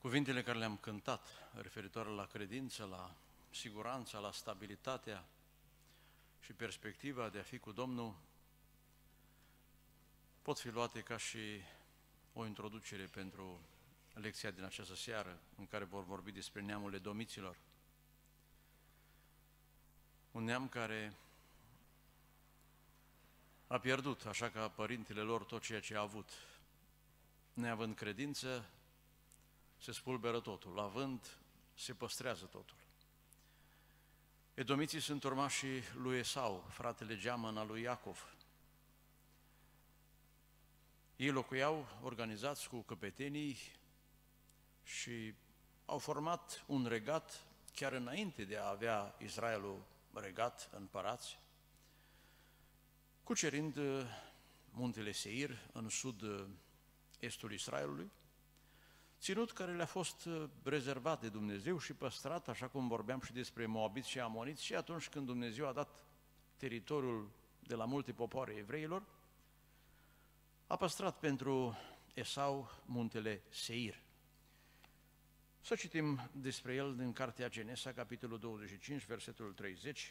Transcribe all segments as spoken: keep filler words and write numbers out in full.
Cuvintele care le-am cântat, referitoare la credință, la siguranța, la stabilitatea și perspectiva de a fi cu Domnul, pot fi luate ca și o introducere pentru lecția din această seară, în care vor vorbi despre neamul edomiților. Un neam care a pierdut, așa ca părintele lor, tot ceea ce a avut. Neavând credință, se spulberă totul, având, se păstrează totul. Edomiții sunt urmașii lui Esau, fratele geamăn al lui Iacov. Ei locuiau organizați cu căpetenii și au format un regat chiar înainte de a avea Israelul regat, împărați, cucerind muntele Seir în sud-estul Israelului, ținut care le-a fost rezervat de Dumnezeu și păstrat, așa cum vorbeam și despre moabiți și amoniți, și atunci când Dumnezeu a dat teritoriul de la multe popoare evreilor, a păstrat pentru Esau muntele Seir. Să citim despre el din cartea Genesa, capitolul douăzeci și cinci, versetul treizeci.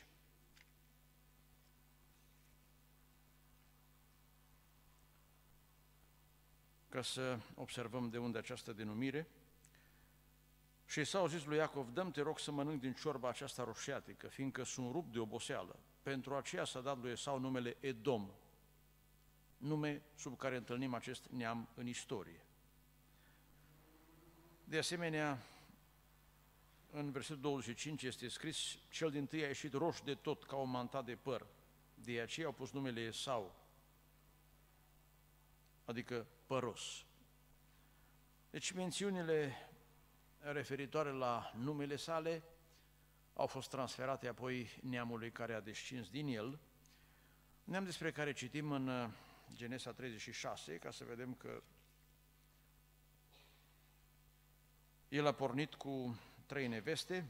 Ca să observăm de unde această denumire. Și Esau a zis lui Iacov: dă-mi, te rog, să mănânc din ciorba aceasta roșiatică, fiindcă sunt rupt de oboseală. Pentru aceea s-a dat lui Esau numele Edom, nume sub care întâlnim acest neam în istorie. De asemenea, în versetul douăzeci și cinci este scris: cel dintâi a ieșit roș de tot, ca o manta de păr. De aceea au pus numele Esau, adică păros. Deci mențiunile referitoare la numele sale au fost transferate apoi neamului care a descins din el, neam despre care citim în Genesa treizeci și șase, ca să vedem că el a pornit cu trei neveste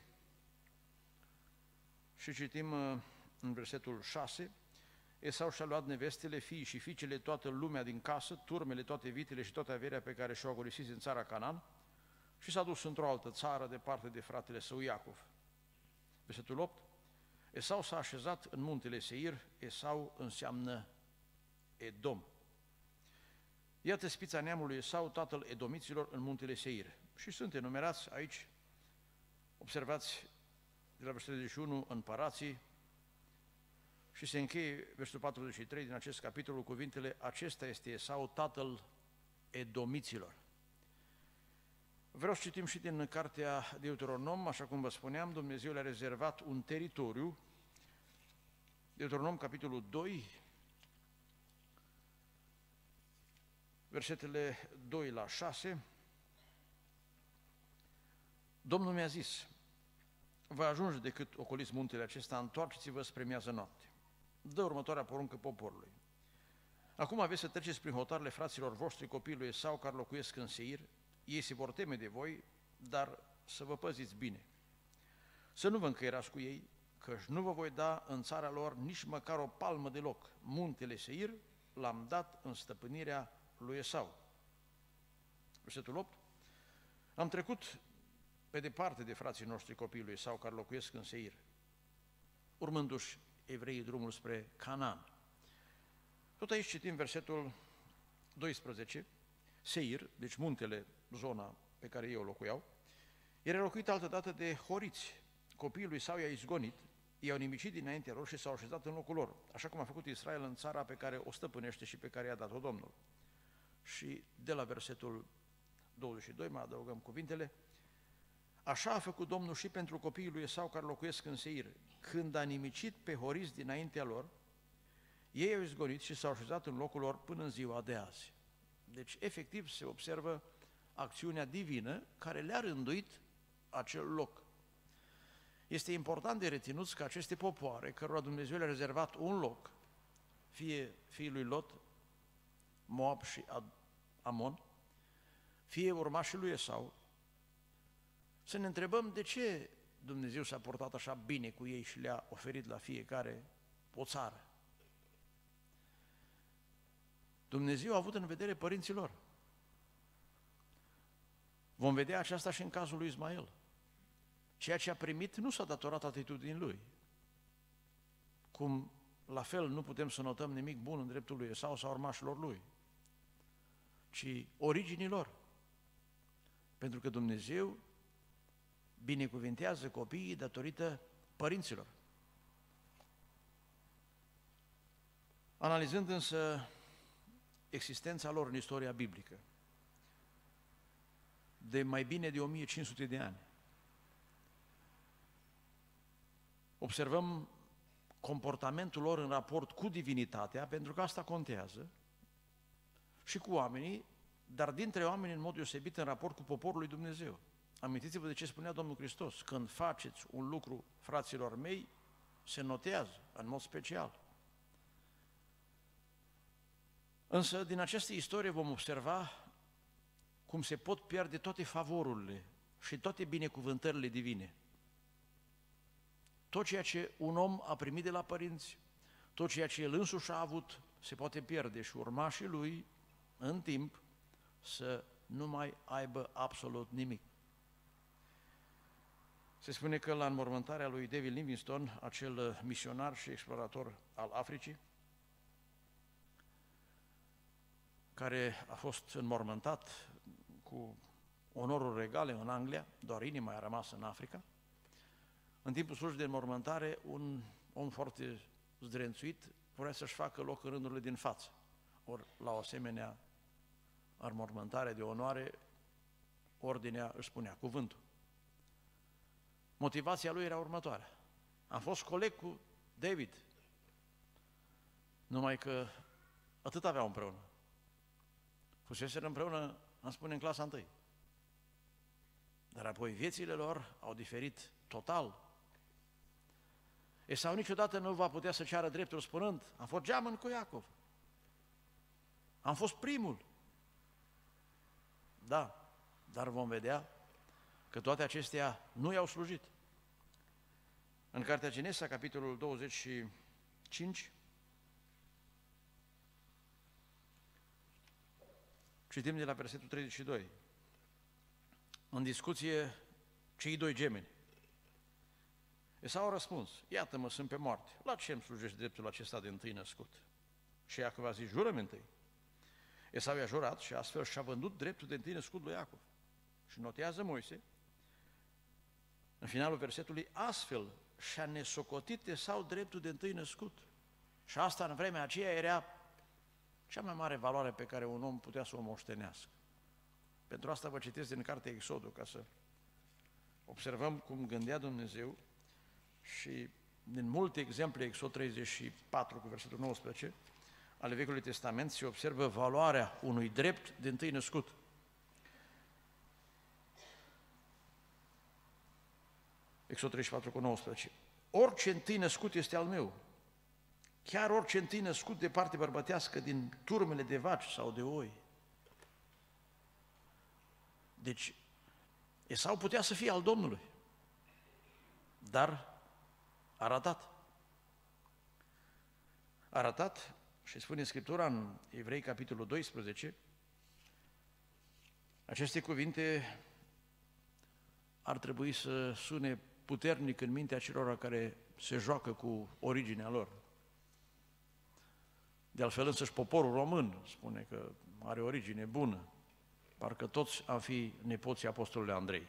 și citim în versetul șase: Esau și-a luat nevestele, fiii și fiicele, toată lumea din casă, turmele, toate vitele și toată averea pe care și-o agonisit în țara Canaan și s-a dus într-o altă țară, departe de fratele său Iacov. Versetul opt: Esau s-a așezat în muntele Seir. Esau înseamnă Edom. Iată spița neamului Esau, tatăl edomiților, în muntele Seir. Și sunt enumerați aici, observați, de la versetul treizeci și unu, împărații, și se încheie versetul patruzeci și trei din acest capitol cu cuvintele: acesta este Esau, tatăl edomiților. Vreau să citim și din cartea Deuteronom, așa cum vă spuneam, Dumnezeu le-a rezervat un teritoriu. Deuteronom, capitolul doi, versetele doi la șase. Domnul mi-a zis: vă ajunge decât ocoliți muntele acesta, întoarceți-vă spre miază noapte. Dă următoarea poruncă poporului: acum aveți să treceți prin hotarele fraților voștri, copiii lui Esau, care locuiesc în Seir. Ei se vor teme de voi, dar să vă păziți bine. Să nu vă încăierați cu ei, căci nu vă voi da în țara lor nici măcar o palmă de loc. Muntele Seir l-am dat în stăpânirea lui Esau. Versetul opt: am trecut pe departe de frații noștri, copiii lui Esau, care locuiesc în Seir, urmându-și evreii drumul spre Canaan. Tot aici citim versetul doisprezece. Seir, deci muntele, zona pe care ei o locuiau, era locuit altădată de horiți. Copiii lui Esau i-au izgonit, i-au nimicit dinaintea lor și s-au așezat în locul lor, așa cum a făcut Israel în țara pe care o stăpânește și pe care i-a dat-o Domnul. Și de la versetul douăzeci și doi mai adăugăm cuvintele: așa a făcut Domnul și pentru copiii lui Esau care locuiesc în Seir. Când a nimicit pe horiți dinaintea lor, ei au izgonit și s-au așezat în locul lor până în ziua de azi. Deci, efectiv, se observă acțiunea divină care le-a rânduit acel loc. Este important de reținut că aceste popoare, cărora Dumnezeu le-a rezervat un loc, fie fiii lui Lot, Moab și Amon, fie urmașii lui Esau, să ne întrebăm de ce Dumnezeu s-a portat așa bine cu ei și le-a oferit la fiecare o țară. Dumnezeu a avut în vedere părinții lor. Vom vedea aceasta și în cazul lui Ismael. Ceea ce a primit nu s-a datorat atitudinii lui. Cum la fel nu putem să notăm nimic bun în dreptul lui Esau sau urmașilor lui, ci originilor. Pentru că Dumnezeu binecuvintează copiii datorită părinților. Analizând însă existența lor în istoria biblică, de mai bine de o mie cinci sute de ani, observăm comportamentul lor în raport cu divinitatea, pentru că asta contează, și cu oamenii, dar dintre oameni în mod deosebit în raport cu poporul lui Dumnezeu. Amintiți-vă de ce spunea Domnul Hristos: când faceți un lucru, fraților mei, se notează în mod special. Însă, din această istorie vom observa cum se pot pierde toate favorurile și toate binecuvântările divine. Tot ceea ce un om a primit de la părinți, tot ceea ce el însuși a avut, se poate pierde și urmașii lui, în timp, să nu mai aibă absolut nimic. Se spune că la înmormântarea lui David Livingstone, acel misionar și explorator al Africii, care a fost înmormântat cu onoruri regale în Anglia, doar inima a rămas în Africa, în timpul slujbei de înmormântare, un om foarte zdrențuit vrea să-și facă loc în rândurile din față. Ori la o asemenea înmormântare de onoare, ordinea își spunea cuvântul. Motivația lui era următoarea: am fost coleg cu David, numai că atât aveau împreună. Fuseseră împreună, am spune, în clasa întâi. Dar apoi viețile lor au diferit total. Esau niciodată nu va putea să ceară dreptul spunând: am fost geamăn cu Iacov, am fost primul. Da, dar vom vedea că toate acestea nu i-au slujit. În Cartea Genesa, capitolul douăzeci și cinci, citim de la versetul treizeci și doi. În discuție, cei doi gemeni. Esau a răspuns: iată-mă, sunt pe moarte, la ce îmi slujești dreptul acesta de întâi născut? Și Iacov a zis: jură-mi întâi. Esau i-a jurat și astfel și-a vândut dreptul de întâi născut lui Iacov. Și notează Moise, în finalul versetului: astfel și-a nesocotit Esau dreptul de întâi născut. Și asta în vremea aceea era cea mai mare valoare pe care un om putea să o moștenească. Pentru asta vă citesc din cartea Exodul, ca să observăm cum gândea Dumnezeu și din multe exemple, Exod treizeci și patru cu versetul nouăsprezece, ale Vechiului Testament, se observă valoarea unui drept de întâi născut. Exod treizeci și patru cu nouăsprezece. Orice întâi născut este al meu, chiar orice întâi născut de parte bărbătească din turmele de vaci sau de oi. Deci, Esau putea să fie al Domnului, dar a ratat. A ratat și spune Scriptura în Evrei, capitolul doisprezece, aceste cuvinte ar trebui să sune puternic în mintea celor care se joacă cu originea lor. De altfel însăși poporul român spune că are origine bună, parcă toți am fi nepoții apostolului Andrei.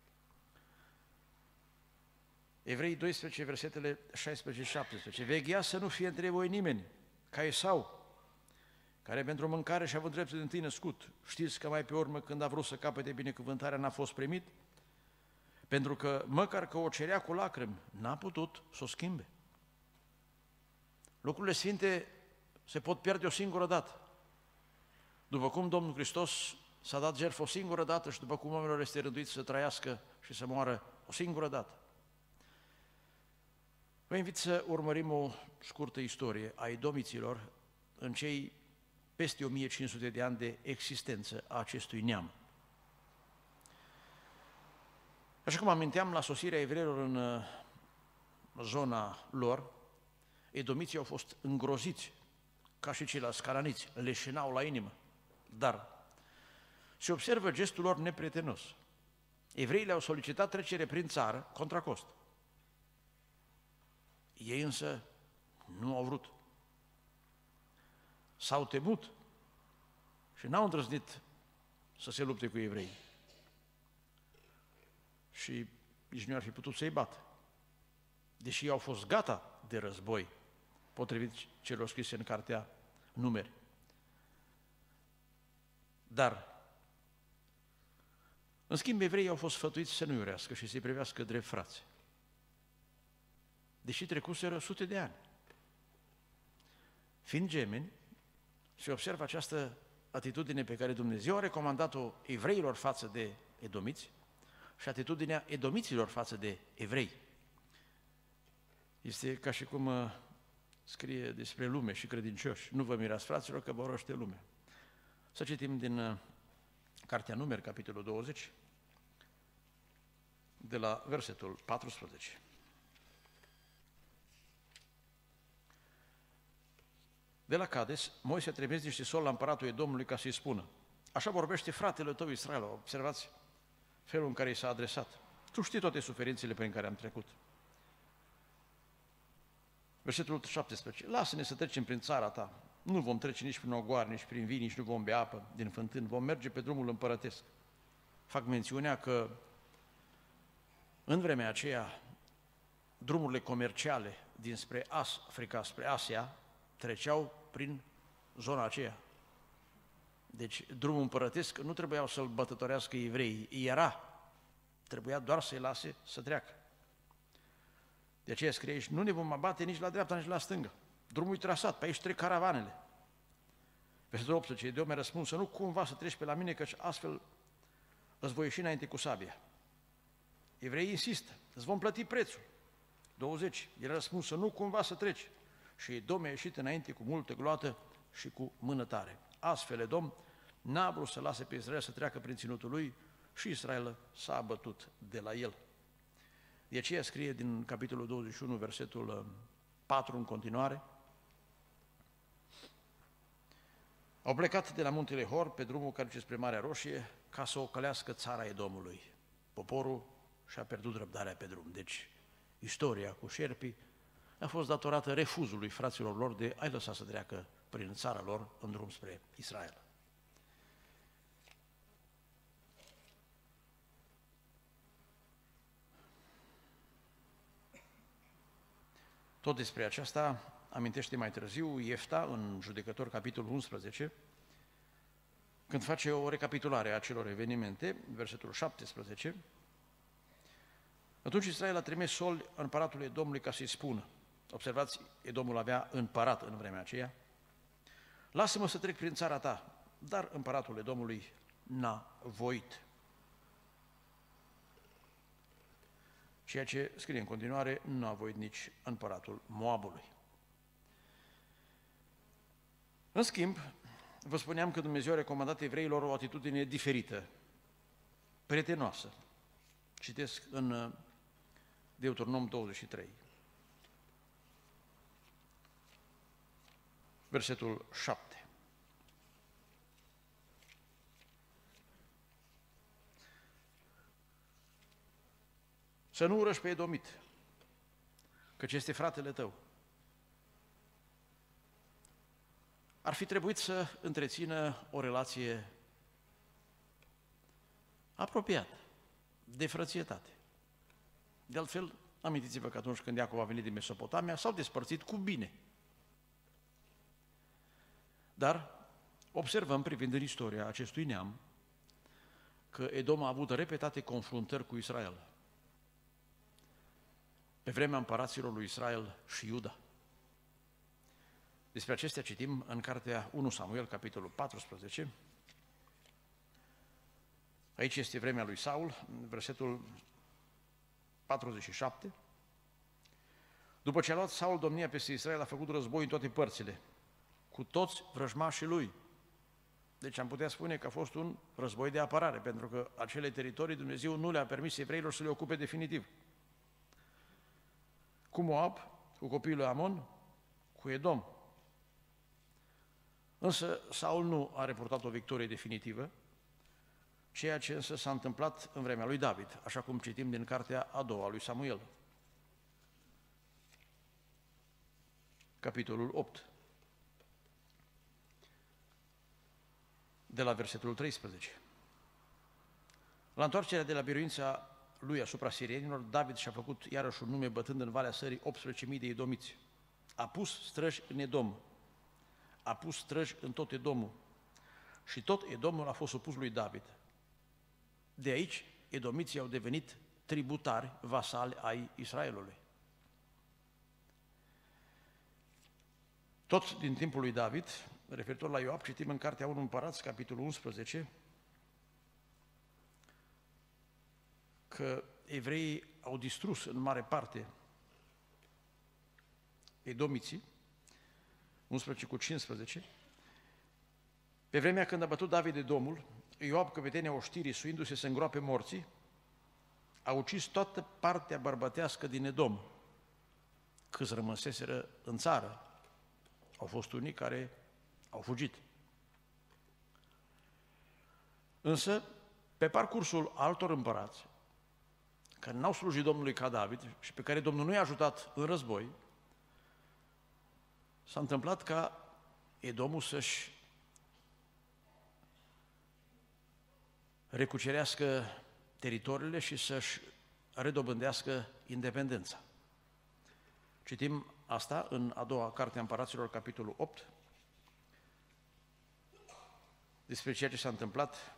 Evrei doisprezece, versetele șaisprezece și șaptesprezece. Veghea să nu fie între voi nimeni, ca Esau, care pentru mâncare și-a avut dreptul de întâi născut. Știți că mai pe urmă, când a vrut să capete binecuvântarea, n-a fost primit? Pentru că, măcar că o cerea cu lacrimi, n-a putut să o schimbe. Lucrurile sfinte se pot pierde o singură dată. După cum Domnul Hristos s-a dat jertfă o singură dată și după cum oamenilor este rânduit să trăiască și să moară o singură dată. Vă invit să urmărim o scurtă istorie a edomiților în cei peste o mie cinci sute de ani de existență a acestui neam. Așa cum aminteam, la sosirea evreilor în zona lor, edomiții au fost îngroziți, ca și ceilalți cananiți, leșinau la inimă. Dar se observă gestul lor neprietenos. Evreii le-au solicitat trecere prin țară contra cost. Ei însă nu au vrut. S-au temut și n-au îndrăznit să se lupte cu evrei. Și nici nu ar fi putut să-i bată. Deși au fost gata de război, potrivit celor scrise în cartea Numeri. Dar, în schimb, evreii au fost sfătuiți să nu iurească și să-i privească drept frați. Deși trecuseră sute de ani. Fiind gemeni, se observă această atitudine pe care Dumnezeu a recomandat-o evreilor față de edomiți și atitudinea edomiților față de evrei. Este ca și cum uh, scrie despre lume și credincioși. Nu vă mirați, fraților, că vă urăște lumea. Să citim din uh, Cartea Numeri, capitolul douăzeci, de la versetul paisprezece. De la Cades, Moise a trimis niște sol la împăratul Edomului ca să-i spună: așa vorbește fratele tău Israel. Observați felul în care i s-a adresat. Tu știi toate suferințele prin care am trecut. Versetul șaptesprezece. Lasă-ne să trecem prin țara ta. Nu vom trece nici prin ogoare, nici prin vin, nici nu vom bea apă din fântâni. Vom merge pe drumul împărătesc. Fac mențiunea că în vremea aceea drumurile comerciale dinspre Africa spre Asia treceau prin zona aceea. Deci drumul împărătesc nu trebuiau să-l bătătorească evreii, era. Trebuia doar să-i lase să treacă. De aceea scrie aici: nu ne vom abate nici la dreapta, nici la stânga. Drumul e trasat, pe aici trec caravanele. Versetul optsprezece, Edom mi-a răspuns: să nu cumva să treci pe la mine, căci astfel îți voi ieși înainte cu sabia. Evreii insistă: îți vom plăti prețul. douăzeci, el a răspuns: să nu cumva să treci. Și Edom a ieșit înainte cu multă gloată și cu mână tare. Astfel Edom n-a vrut să lase pe Israel să treacă prin ținutul lui și Israel s-a abătut de la el. De aceea scrie din capitolul douăzeci și unu, versetul patru în continuare: au plecat de la muntele Hor pe drumul care duce spre Marea Roșie ca să ocălească țara Edomului. Poporul și-a pierdut răbdarea pe drum. Deci istoria cu șerpii a fost datorată refuzului fraților lor de a-i lăsa să treacă prin țara lor în drum spre Israel. Tot despre aceasta amintește mai târziu Iefta în Judecători, capitolul unsprezece, când face o recapitulare a acelor evenimente, versetul șaptesprezece. Atunci Israel a trimis sol împăratului Edomului ca să-i spună, observați, Edomul avea împărat în vremea aceea: lasă-mă să trec prin țara ta, dar împăratul Edomului n-a voit. Ceea ce scrie în continuare, nu a voit nici împăratul Moabului. În schimb, vă spuneam că Dumnezeu a recomandat evreilor o atitudine diferită, prietenoasă. Citesc în Deuteronom douăzeci și trei, versetul șapte. Să nu urăști pe edomit, căci este fratele tău. Ar fi trebuit să întrețină o relație apropiată, de frățietate. De altfel, amintiți-vă că atunci când Iacov a venit din Mesopotamia, s-au despărțit cu bine. Dar observăm, privind în istoria acestui neam, că Edom a avut repetate confruntări cu Israel. Pe vremea împăraților lui Israel și Iuda. Despre acestea citim în cartea unu Samuel, capitolul paisprezece. Aici este vremea lui Saul, versetul patruzeci și șapte. După ce a luat Saul domnia peste Israel, a făcut război în toate părțile, cu toți vrăjmașii lui. Deci am putea spune că a fost un război de apărare, pentru că acele teritorii Dumnezeu nu le-a permis evreilor să le ocupe definitiv. Cu Moab, cu copiii lui Amon, cu Edom. Însă Saul nu a reportat o victorie definitivă ceea ce însă s-a întâmplat în vremea lui David, așa cum citim din cartea a doua lui Samuel. Capitolul opt, de la versetul treisprezece. La întoarcerea de la biruința lui asupra sirienilor, David și-a făcut iarăși un nume bătând în Valea Sării optsprezece mii de edomiți. A pus străji în Edom, a pus străji în tot Edomul și tot Edomul a fost supus lui David. De aici, edomiții au devenit tributari, vasali ai Israelului. Tot din timpul lui David, referitor la Ioab, citim în Cartea unu Împărați, capitolul unsprezece, că evreii au distrus în mare parte edomiții, unsprezece cu cincisprezece. Pe vremea când a bătut David Edomul, Ioab, căpetenia oștirii, suindu-se să îngroape morții, a ucis toată partea bărbătească din Edom, câți rămăseseră în țară. Au fost unii care au fugit. Însă, pe parcursul altor împărați, care n-au slujit Domnului ca David și pe care Domnul nu i-a ajutat în război, s-a întâmplat ca Edomul să-și recucerească teritoriile și să-și redobândească independența. Citim asta în a doua carte a Împăraților, capitolul opt, despre ceea ce s-a întâmplat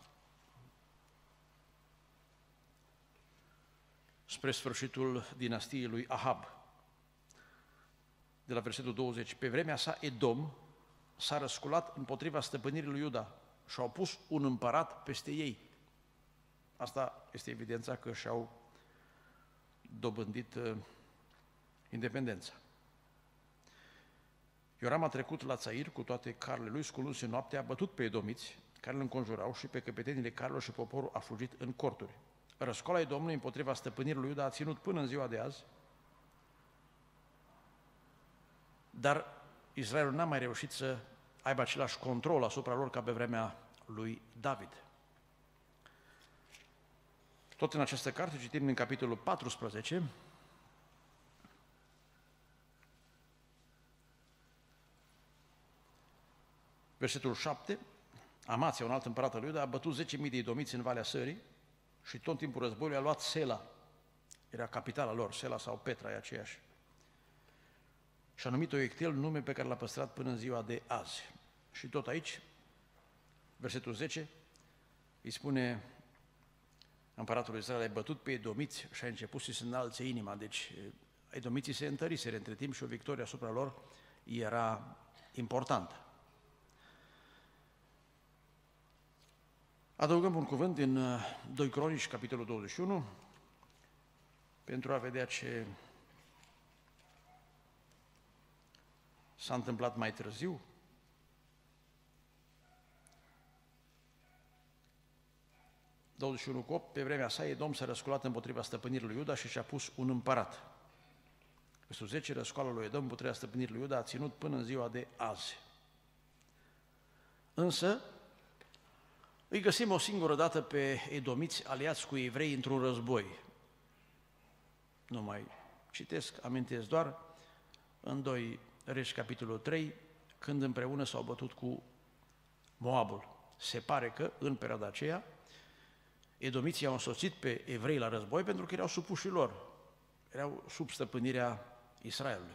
spre sfârșitul dinastiei lui Ahab. De la versetul douăzeci. Pe vremea sa, Edom s-a răsculat împotriva stăpânirii lui Iuda și au pus un împărat peste ei. Asta este evidența că și-au dobândit uh, independența. Ioram a trecut la Țair cu toate carele lui, sculându-se noaptea, a bătut pe edomiți care îl înconjurau și pe căpetenile carelor și poporul a fugit în corturi. Răscoala Domnului împotriva stăpânirii lui Iuda a ținut până în ziua de azi, dar Israelul n-a mai reușit să aibă același control asupra lor ca pe vremea lui David. Tot în această carte citim din capitolul paisprezece, versetul șapte, Amația, un alt împărat al lui Iuda, a bătut zece mii de edomiți în Valea Sării și tot timpul războiului a luat Sela, era capitala lor, Sela sau Petra, e aceeași. Și a numit-o Ectel, nume pe care l-a păstrat până în ziua de azi. Și tot aici, versetul zece, îi spune împăratul Israel, ai bătut pe edomiți și a început să se înalțe inima. Deci edomiții se întăriseră între timp și o victorie asupra lor era importantă. Adăugăm un cuvânt din doi Cronici, capitolul douăzeci și unu, pentru a vedea ce s-a întâmplat mai târziu. douăzeci și unu cu opt, pe vremea sa, Edom s-a răsculat împotriva stăpânirii lui Iuda și și-a pus un împărat. Versetul zece, răscoala lui Edom împotriva stăpânirii lui Iuda a ținut până în ziua de azi. Însă, îi găsim o singură dată pe edomiți aliați cu evrei într-un război. Nu mai citesc, amintesc doar în doi Regi, capitolul trei, când împreună s-au bătut cu Moabul. Se pare că, în perioada aceea, edomiții au însoțit pe evrei la război pentru că erau supușii lor, erau sub stăpânirea Israelului.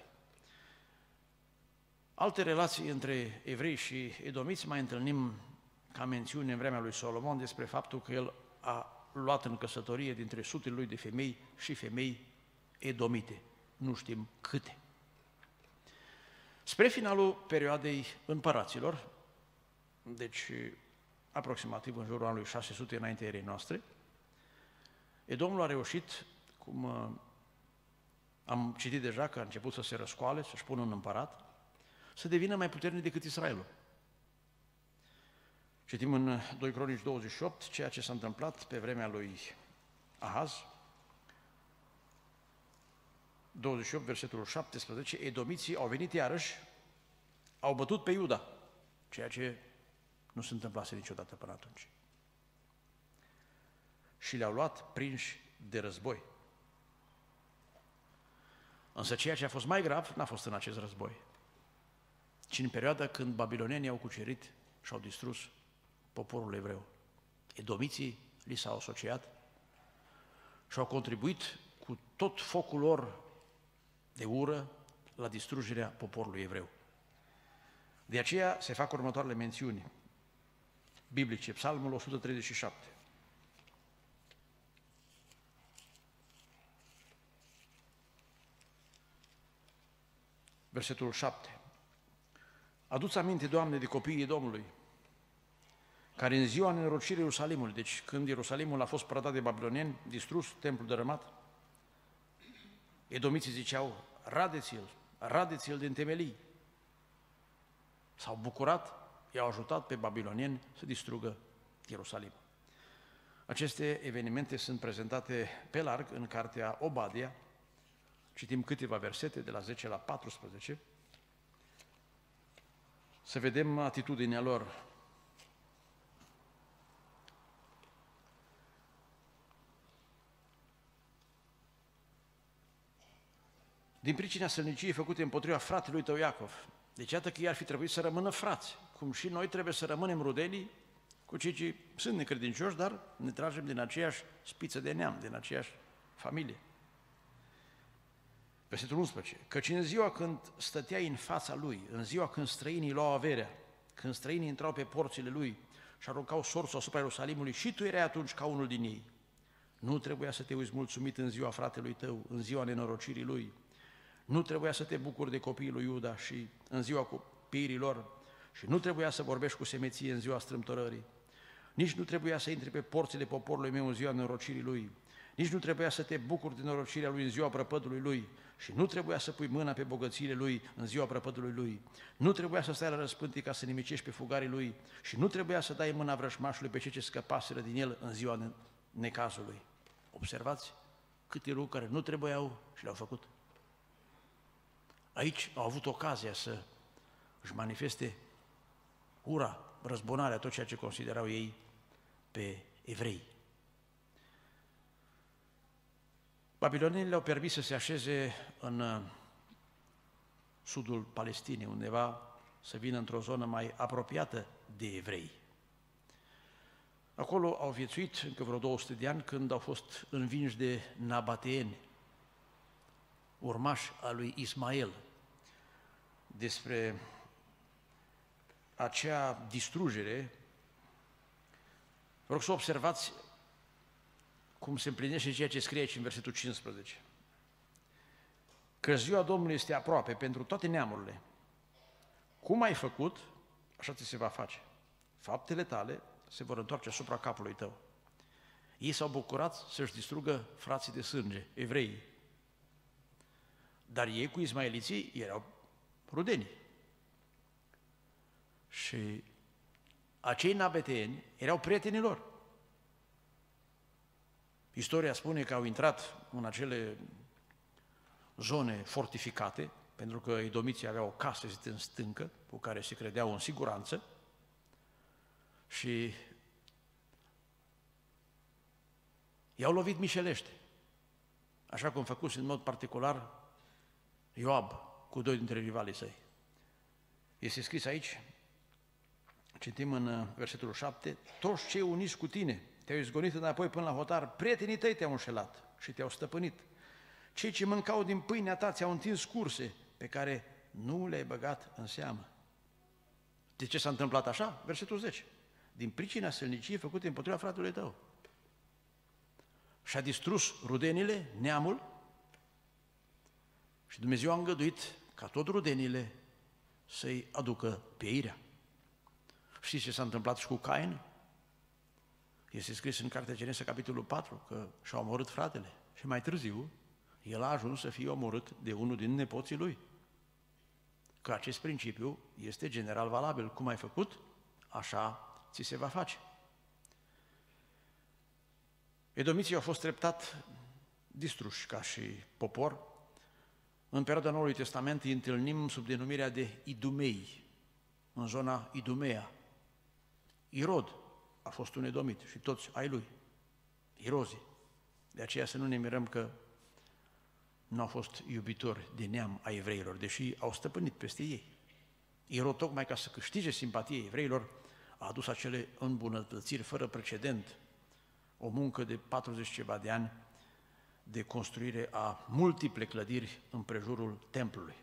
Alte relații între evrei și edomiți mai întâlnim ca mențiune în vremea lui Solomon despre faptul că el a luat în căsătorie dintre sutele lui de femei și femei edomite. Nu știm câte. Spre finalul perioadei împăraților, deci aproximativ în jurul anului șase sute înaintea erei noastre, Edomul a reușit, cum am citit deja că a început să se răscoale, să-și pună un împărat, să devină mai puternic decât Israelul. Citim în doi Cronici douăzeci și opt ceea ce s-a întâmplat pe vremea lui Ahaz, douăzeci și opt, versetul șaptesprezece, edomiții au venit iarăși, au bătut pe Iuda, ceea ce nu se întâmplase niciodată până atunci. și le-au luat prinși de război. Însă ceea ce a fost mai grav n-a fost în acest război, ci în perioada când babilonienii au cucerit și au distrus poporul evreu. Edomiții li s-au asociat și au contribuit cu tot focul lor de ură la distrugerea poporului evreu. De aceea se fac următoarele mențiuni biblice, Psalmul o sută treizeci și șapte. Versetul șapte. Adu-ți aminte, Doamne, de copiii Domnului, care în ziua nenorocirii Ierusalimului, deci când Ierusalimul a fost prădat de babilonieni, distrus, templul dărâmat, edomiții ziceau, radeți-l, radeți-l din temelii. S-au bucurat, i-au ajutat pe babilonieni să distrugă Ierusalim. Aceste evenimente sunt prezentate pe larg în cartea Obadia. Citim câteva versete de la zece la paisprezece, să vedem atitudinea lor. Din pricina sălniciei făcute împotriva fratelui tău Iacov. Deci iată că ei ar fi trebuit să rămână frați, cum și noi trebuie să rămânem rudenii cu cei ce sunt necredincioși, dar ne tragem din aceeași spiță de neam, din aceeași familie. Versetul unsprezece. Căci în ziua când stăteai în fața lui, în ziua când străinii luau averea, când străinii intrau pe porțile lui și aruncau sorțul asupra Ierusalimului, și tu erai atunci ca unul din ei. Nu trebuia să te uiți mulțumit în ziua fratelui tău, în ziua nenorocirii lui. Nu trebuia să te bucuri de copiii lui Iuda și în ziua copiii lor și nu trebuia să vorbești cu semeție în ziua strâmtorării. Nici nu trebuia să intri pe porțile poporului meu în ziua nenorocirii lui. Nici nu trebuia să te bucuri de norocirea lui în ziua prăpădului lui și nu trebuia să pui mâna pe bogățiile lui în ziua prăpădului lui. Nu trebuia să stai la răspântii ca să nimicești pe fugarii lui și nu trebuia să dai mâna vrășmașului pe cei ce scăpaseră din el în ziua necazului. Observați câte lucruri care nu trebuiau și le-au făcut. Aici au avut ocazia să își manifeste ura, răzbunarea, tot ceea ce considerau ei pe evrei. Babilonienii le-au permis să se așeze în sudul Palestinei, undeva să vină într-o zonă mai apropiată de evrei. Acolo au viețuit încă vreo două sute de ani când au fost învinși de nabateeni, urmași al lui Ismael. Despre acea distrugere, vă rog să observați cum se împlinește ceea ce scrie aici în versetul cincisprezece. Că ziua Domnului este aproape pentru toate neamurile. Cum ai făcut, așa ți se va face. Faptele tale se vor întoarce asupra capului tău. Ei s-au bucurat să-și distrugă frații de sânge, evreii. Dar ei cu ismaeliții erau rudeni. Și acei nabateeni erau prietenii lor. Istoria spune că au intrat în acele zone fortificate, pentru că edomiții aveau o casă în stâncă, cu care se credeau în siguranță, și i-au lovit mișelește, așa cum făcuse în mod particular Ioab cu doi dintre rivalii săi. Este scris aici, citim în versetul șapte, toți cei uniți cu tine te-au izgonit înapoi până la hotar, prietenii tăi te-au înșelat și te-au stăpânit. Cei ce mâncau din pâinea ta ți-au întins curse pe care nu le-ai băgat în seamă. De ce s-a întâmplat așa? Versetul zece. Din pricina sălniciei făcute împotriva fratelui tău. Și-a distrus rudenile, neamul, și Dumnezeu a îngăduit ca tot rudenile să-i aducă pieirea. Știți ce s-a întâmplat și cu Cain? Este scris în Cartea Genesa, capitolul patru, că și-a omorât fratele. Și mai târziu, el a ajuns să fie omorât de unul din nepoții lui. Că acest principiu este general valabil. Cum ai făcut, așa ți se va face. Edomiții au fost treptat distruși ca și popor. În perioada Noului Testament îi întâlnim sub denumirea de Idumei, în zona Idumea. Irod a fost un edomit și toți ai lui. Irozi. De aceea să nu ne mirăm că nu au fost iubitori de neam a evreilor, deși au stăpânit peste ei. Irod, tocmai ca să câștige simpatia evreilor, a adus acele îmbunătățiri fără precedent, o muncă de patruzeci ceva de ani de construire a multiple clădiri în prejurul templului.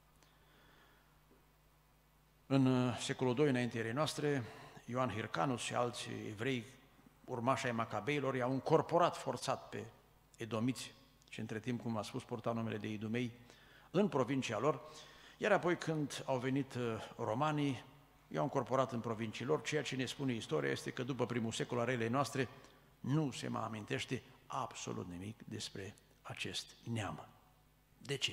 În secolul doi înaintea noastre, Ioan Hircanus și alți evrei, urmași ai Macabeilor, i-au încorporat forțat pe edomiți și între timp, cum a spus, purtau numele de Idumei, în provincia lor, iar apoi când au venit romanii, i-au încorporat în provincii lor. Ceea ce ne spune istoria este că după primul secol al erei noastre nu se mai amintește absolut nimic despre acest neam. De ce?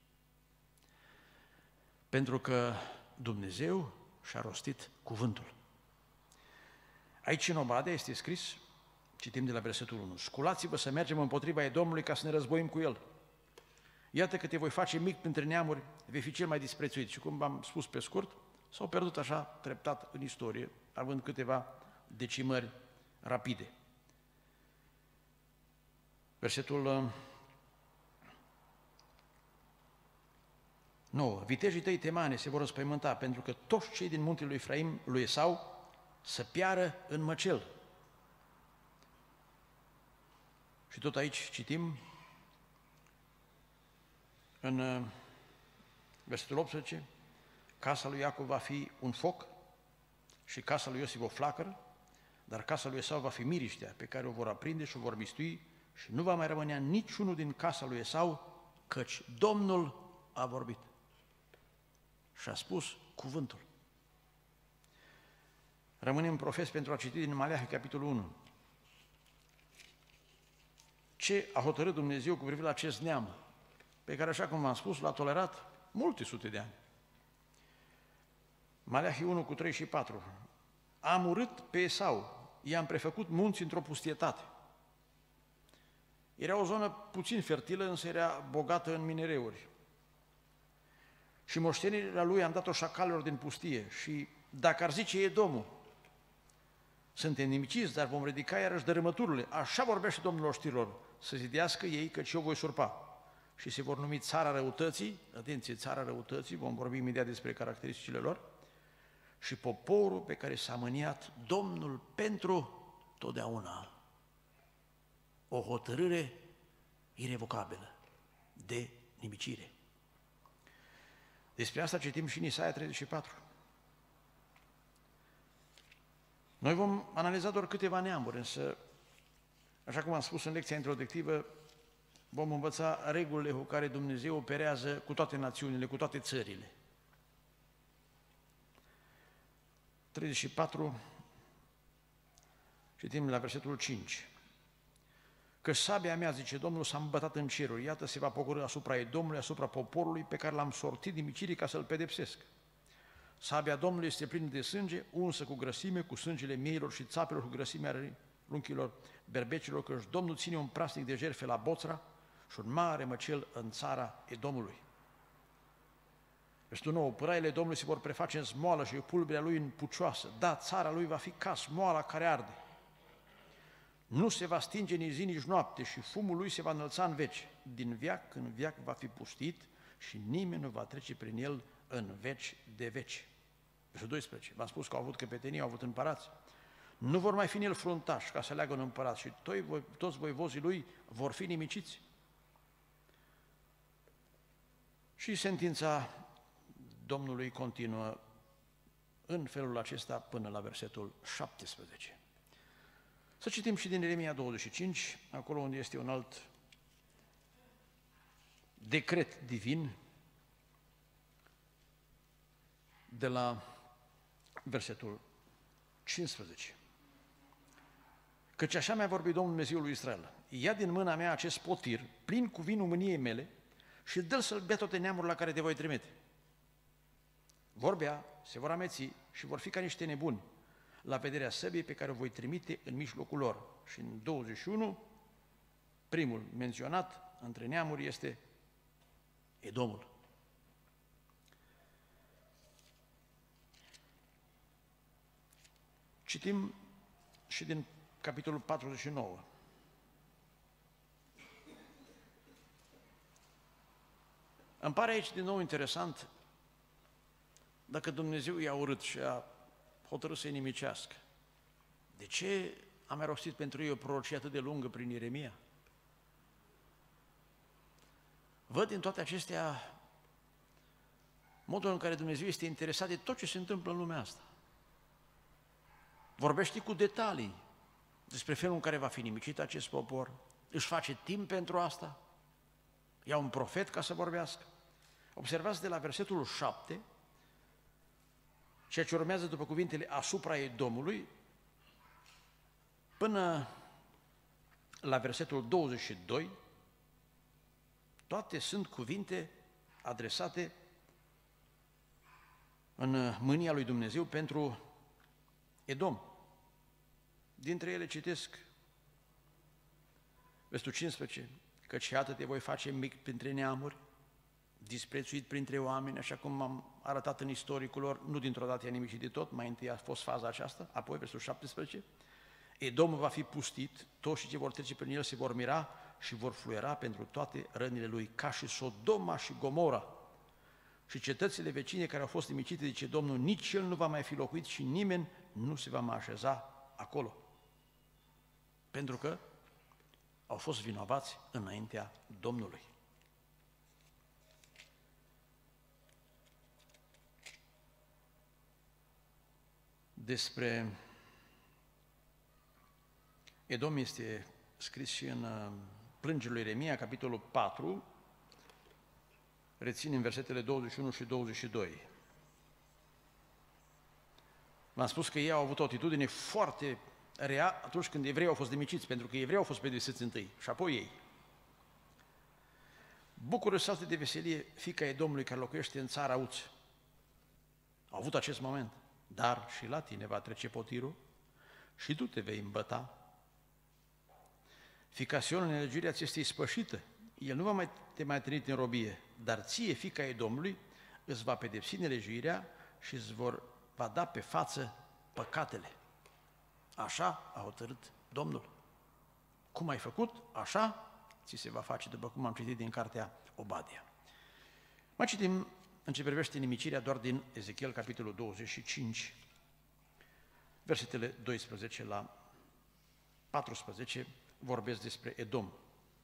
Pentru că Dumnezeu și-a rostit cuvântul. Aici în Obadea este scris, citim de la versetul unu, sculați-vă să mergem împotriva Edomului ca să ne războim cu el. Iată că te voi face mic printre neamuri, vei fi cel mai disprețuit. Și cum v-am spus pe scurt, s-au pierdut așa treptat în istorie, având câteva decimări rapide. Versetul nouă. Vitejii tăi temane se vor răspăimânta, pentru că toți cei din muntele lui Efraim, lui Esau, să piară în măcel. Și tot aici citim în versetul optsprezece, casa lui Iacov va fi un foc și casa lui Iosif o flacără, dar casa lui Esau va fi miriștea pe care o vor aprinde și o vor bistui și nu va mai rămânea niciunul din casa lui Esau, căci Domnul a vorbit și a spus cuvântul. Rămânem profes pentru a citi din Maleahi, capitolul unu. Ce a hotărât Dumnezeu cu privire la acest neam, pe care, așa cum v-am spus, l-a tolerat multe sute de ani. Maleahi unu cu trei și patru. Am urât pe Esau, i-am prefăcut munți într-o pustietate. Era o zonă puțin fertilă, însă era bogată în minereuri. Și moștenirea lui am dat-o șacalelor din pustie. Și dacă ar zice Edomul, suntem nimiciți, dar vom ridica iarăși dărâmăturile, așa vorbește Domnul oștirilor, să zidească ei, căci eu voi surpa. Și se vor numi țara răutății, atenție, țara răutății, vom vorbi imediat despre caracteristicile lor, și poporul pe care s-a mâniat Domnul pentru totdeauna. O hotărâre irevocabilă de nimicire. Despre asta citim și în Isaia treizeci și patru. Noi vom analiza doar câteva neamuri, însă, așa cum am spus în lecția introductivă, vom învăța regulile cu care Dumnezeu operează cu toate națiunile, cu toate țările. treizeci și patru, citim la versetul cinci. Că sabia mea, zice Domnul, s-a îmbătat în ceruri, iată se va pogorî asupra Edomului, asupra poporului pe care l-am sortit din micirii ca să-l pedepsesc. Sabia Domnului este plină de sânge, unsă cu grăsime, cu sângele mieilor și țapelor, cu grăsimea runchilor berbecilor, căci Domnul ține un prasnic de jertfe la Boțra și un mare măcel în țara Edomului. Versetul nouă, pâraile Domnului se vor preface în smoală și pulberea lui în pucioasă. Da, țara lui va fi ca smoala care arde. Nu se va stinge nici zi, nici noapte și fumul lui se va înălța în veci. Din veac în veac va fi pustit și nimeni nu va trece prin el în veci de veci. Versetul doisprezece, v-am spus că au avut căpetenii, au avut împărați. Nu vor mai fi în el fruntași ca să leagă un împărat și toți voivozii lui vor fi nimiciți. Și sentința Domnului continuă în felul acesta până la versetul șaptesprezece. Să citim și din Ieremia douăzeci și cinci, acolo unde este un alt decret divin, de la versetul cincisprezece. Căci așa mi-a vorbit Domnul Dumnezeul lui Israel, ia din mâna mea acest potir, plin cu vinul mâniei mele, și dă-l să-l bea toate neamuri la care te voi trimite. Vor bea, se vor ameți și vor fi ca niște nebuni la vederea săbii pe care o voi trimite în mijlocul lor. Și în douăzeci și unu, primul menționat între neamuri este Edomul. Citim și din capitolul patruzeci și nouă. Îmi pare aici din nou interesant dacă Dumnezeu i-a urât și a hotărât să-i nimicească. De ce a mai rostit pentru ei o prorocie atât de lungă prin Ieremia? Văd din toate acestea modul în care Dumnezeu este interesat de tot ce se întâmplă în lumea asta. Vorbește cu detalii despre felul în care va fi nimicit acest popor, își face timp pentru asta, ia un profet ca să vorbească. Observați de la versetul șapte, ceea ce urmează după cuvintele asupra Edomului, până la versetul douăzeci și doi, toate sunt cuvinte adresate în mânia lui Dumnezeu pentru Edom. Dintre ele citesc versetul cincisprezece, căci iată te voi face mic printre neamuri, disprețuit printre oameni, așa cum am arătat în istoricul lor, nu dintr-o dată i-a nimicit de tot, mai întâi a fost faza aceasta, apoi versetul șaptesprezece, Edom va fi pustit, toți ce vor trece prin el se vor mira și vor fluiera pentru toate rănile lui, ca și Sodoma și Gomora. Și cetățile vecine care au fost nimicite, zice Domnul, nici el nu va mai fi locuit și nimeni nu se va mai așeza acolo. Pentru că au fost vinovați înaintea Domnului. Despre Edom este scris și în Plângerea lui Ieremia, capitolul patru, rețin în versetele douăzeci și unu și douăzeci și doi. V-am spus că ei au avut o atitudine foarte rea atunci când evreii au fost nimiciți, pentru că evreii au fost pedepsiți întâi și apoi ei. Bucură-ți de veselie, fiica Edomului care locuiește în țara Uț. Au avut acest moment, dar și la tine va trece potirul și tu te vei îmbăta. Fiica Sion, nelegiuirea ți este ispășită, el nu va mai te mai trăit în robie, dar ție, fiica Edomului, îți va pedepsi nelegiuirea și îți vor, va da pe față păcatele. Așa a hotărât Domnul. Cum ai făcut, așa ți se va face, după cum am citit din cartea Obadia. Mai citim în ce privește nimicirea doar din Ezechiel, capitolul douăzeci și cinci, versetele doisprezece la paisprezece, vorbesc despre Edom.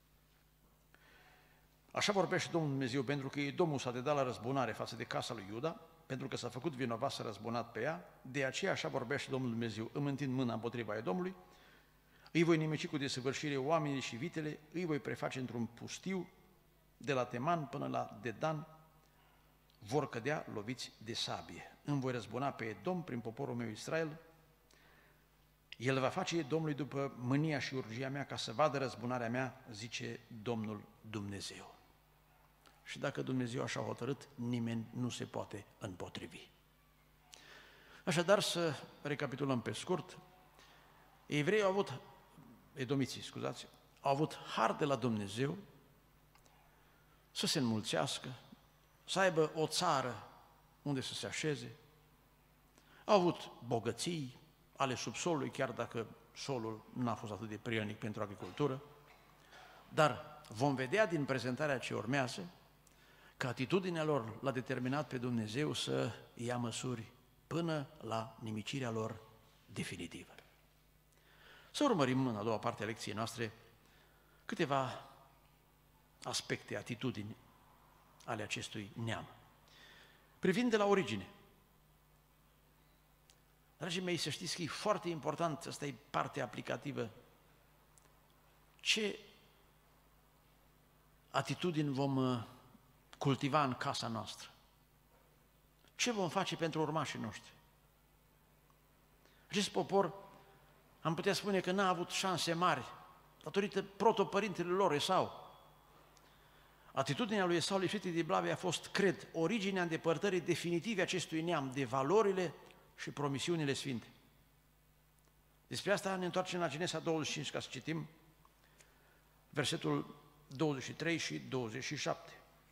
Așa vorbește Domnul Dumnezeu, pentru că Edomul s-a dedat la răzbunare față de casa lui Iuda, pentru că s-a făcut vinovat să răzbunat pe ea, de aceea așa vorbește Domnul Dumnezeu, îmi întind mâna împotriva Edomului, îi voi nimici cu desăvârșire oamenii și vitele, îi voi preface într-un pustiu, de la Teman până la Dedan, vor cădea loviți de sabie. Îmi voi răzbuna pe Edom prin poporul meu Israel, el va face Domnului după mânia și urgia mea ca să vadă răzbunarea mea, zice Domnul Dumnezeu. Și dacă Dumnezeu așa a hotărât, nimeni nu se poate împotrivi. Așadar, să recapitulăm pe scurt, evreii au avut, edomiții, scuzați, au avut har de la Dumnezeu să se înmulțească, să aibă o țară unde să se așeze, au avut bogății ale subsolului, chiar dacă solul n-a fost atât de prielnic pentru agricultură, dar vom vedea din prezentarea ce urmează că atitudinea lor l-a determinat pe Dumnezeu să ia măsuri până la nimicirea lor definitivă. Să urmărim în a doua parte a lecției noastre câteva aspecte, atitudini ale acestui neam. Privind de la origine, dragii mei, să știți că e foarte important, asta e partea aplicativă, ce atitudini vom cultiva în casa noastră, ce vom face pentru urmașii noștri. Acest popor, am putea spune că n-a avut șanse mari, datorită protopărintelui lor, Esau. Atitudinea lui Esau lipsită de blavie a fost, cred, originea îndepărtării definitive acestui neam de valorile și promisiunile sfinte. Despre asta ne întoarcem la Genesa douăzeci și cinci, ca să citim versetul douăzeci și trei și douăzeci și șapte.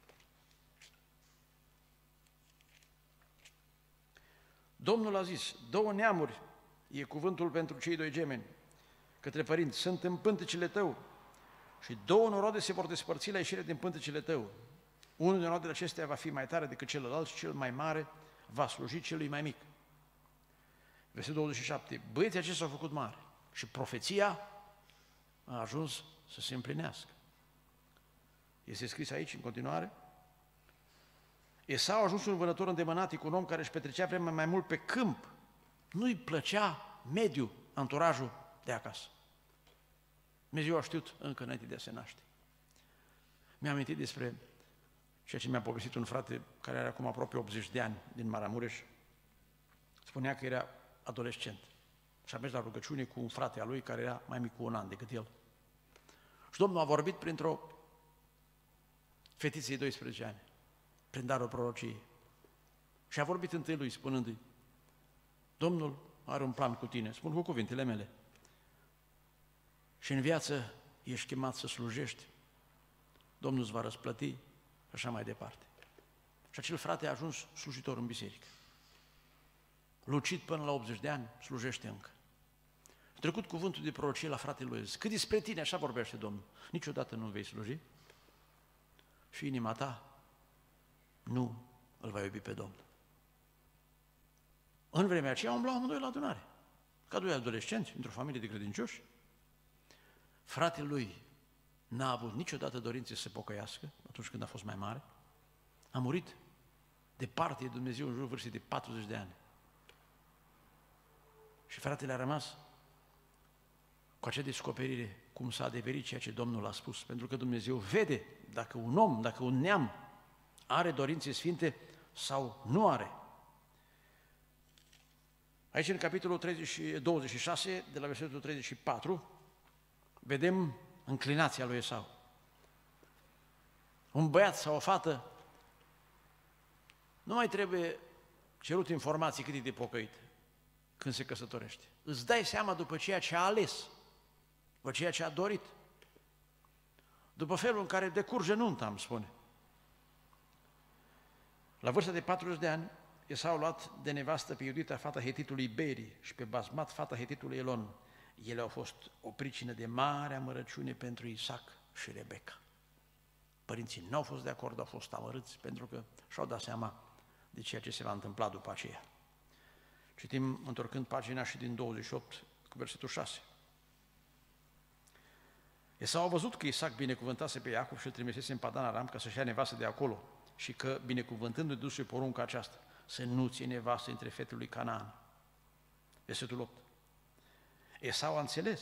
Domnul a zis, două neamuri, e cuvântul pentru cei doi gemeni, către părinți, sunt în pântecele tău și două noroade se vor despărți la ieșire din pântecele tău. Unul din roadele acestea va fi mai tare decât celălalt și cel mai mare va sluji celui mai mic. Versetul douăzeci și șapte. Băieții aceștia s-au făcut mari și profeția a ajuns să se împlinească. Este scris aici, în continuare. Esau a ajuns un vânător îndemânatic, un om care își petrecea vremea mai mult pe câmp. Nu-i plăcea mediul, anturajul de acasă. Dumnezeu a știut încă înainte de a se naște. Mi-am amintit despre ceea ce mi-a povestit un frate care are acum aproape optzeci de ani din Maramureș. Spunea că era adolescent și a mers la rugăciune cu un frate al lui care era mai mic cu un an decât el. Și Domnul a vorbit printr-o fetiță de doisprezece ani, prin darul prorociei. Și a vorbit întâi lui, spunându-i: Domnul are un plan cu tine, spun cu cuvintele mele. Și în viață ești chemat să slujești, Domnul îți va răsplăti și așa mai departe. Și acel frate a ajuns slujitor în biserică. Lucit până la optzeci de ani, slujește încă. A trecut cuvântul de prorocie la fratele lui: cât despre tine, așa vorbește Domnul, niciodată nu vei sluji și inima ta nu îl va iubi pe Domnul. În vremea aceea umblau amândoi la adunare, ca doi adolescenți, într-o familie de credincioși. Fratele lui n-a avut niciodată dorințe să se pocăiască atunci când a fost mai mare. A murit departe de Dumnezeu în jurul vârstei de patruzeci de ani. Și fratele a rămas cu acea descoperire cum s-a adeverit ceea ce Domnul a spus, pentru că Dumnezeu vede dacă un om, dacă un neam are dorințe sfinte sau nu are. Aici, în capitolul treizeci, douăzeci și șase, de la versetul treizeci și patru, vedem înclinația lui Esau. Un băiat sau o fată nu mai trebuie cerut informații cât e de pocăit când se căsătorește. Îți dai seama după ceea ce a ales, după ceea ce a dorit, după felul în care decurge nunta, îmi spune. La vârsta de patruzeci de ani, Esau a luat de nevastă pe Iudita, fata hetitului Beri, și pe Basmat, fata hetitului Elon. Ele au fost o pricină de mare amărăciune pentru Isaac și Rebecca. Părinții nu au fost de acord, au fost amărâți pentru că și-au dat seama de ceea ce se va întâmpla după aceea. Citim, întorcând pagina, și din douăzeci și opt, cu versetul șase. Esau a văzut că Isaac binecuvântase pe Iacov și îl trimisese în Padan Aram ca să-și ia nevastă de acolo și că, binecuvântându-i, duse porunca aceasta: să nu ții nevastă între fetele lui Canaan. Versetul opt. Esau a înțeles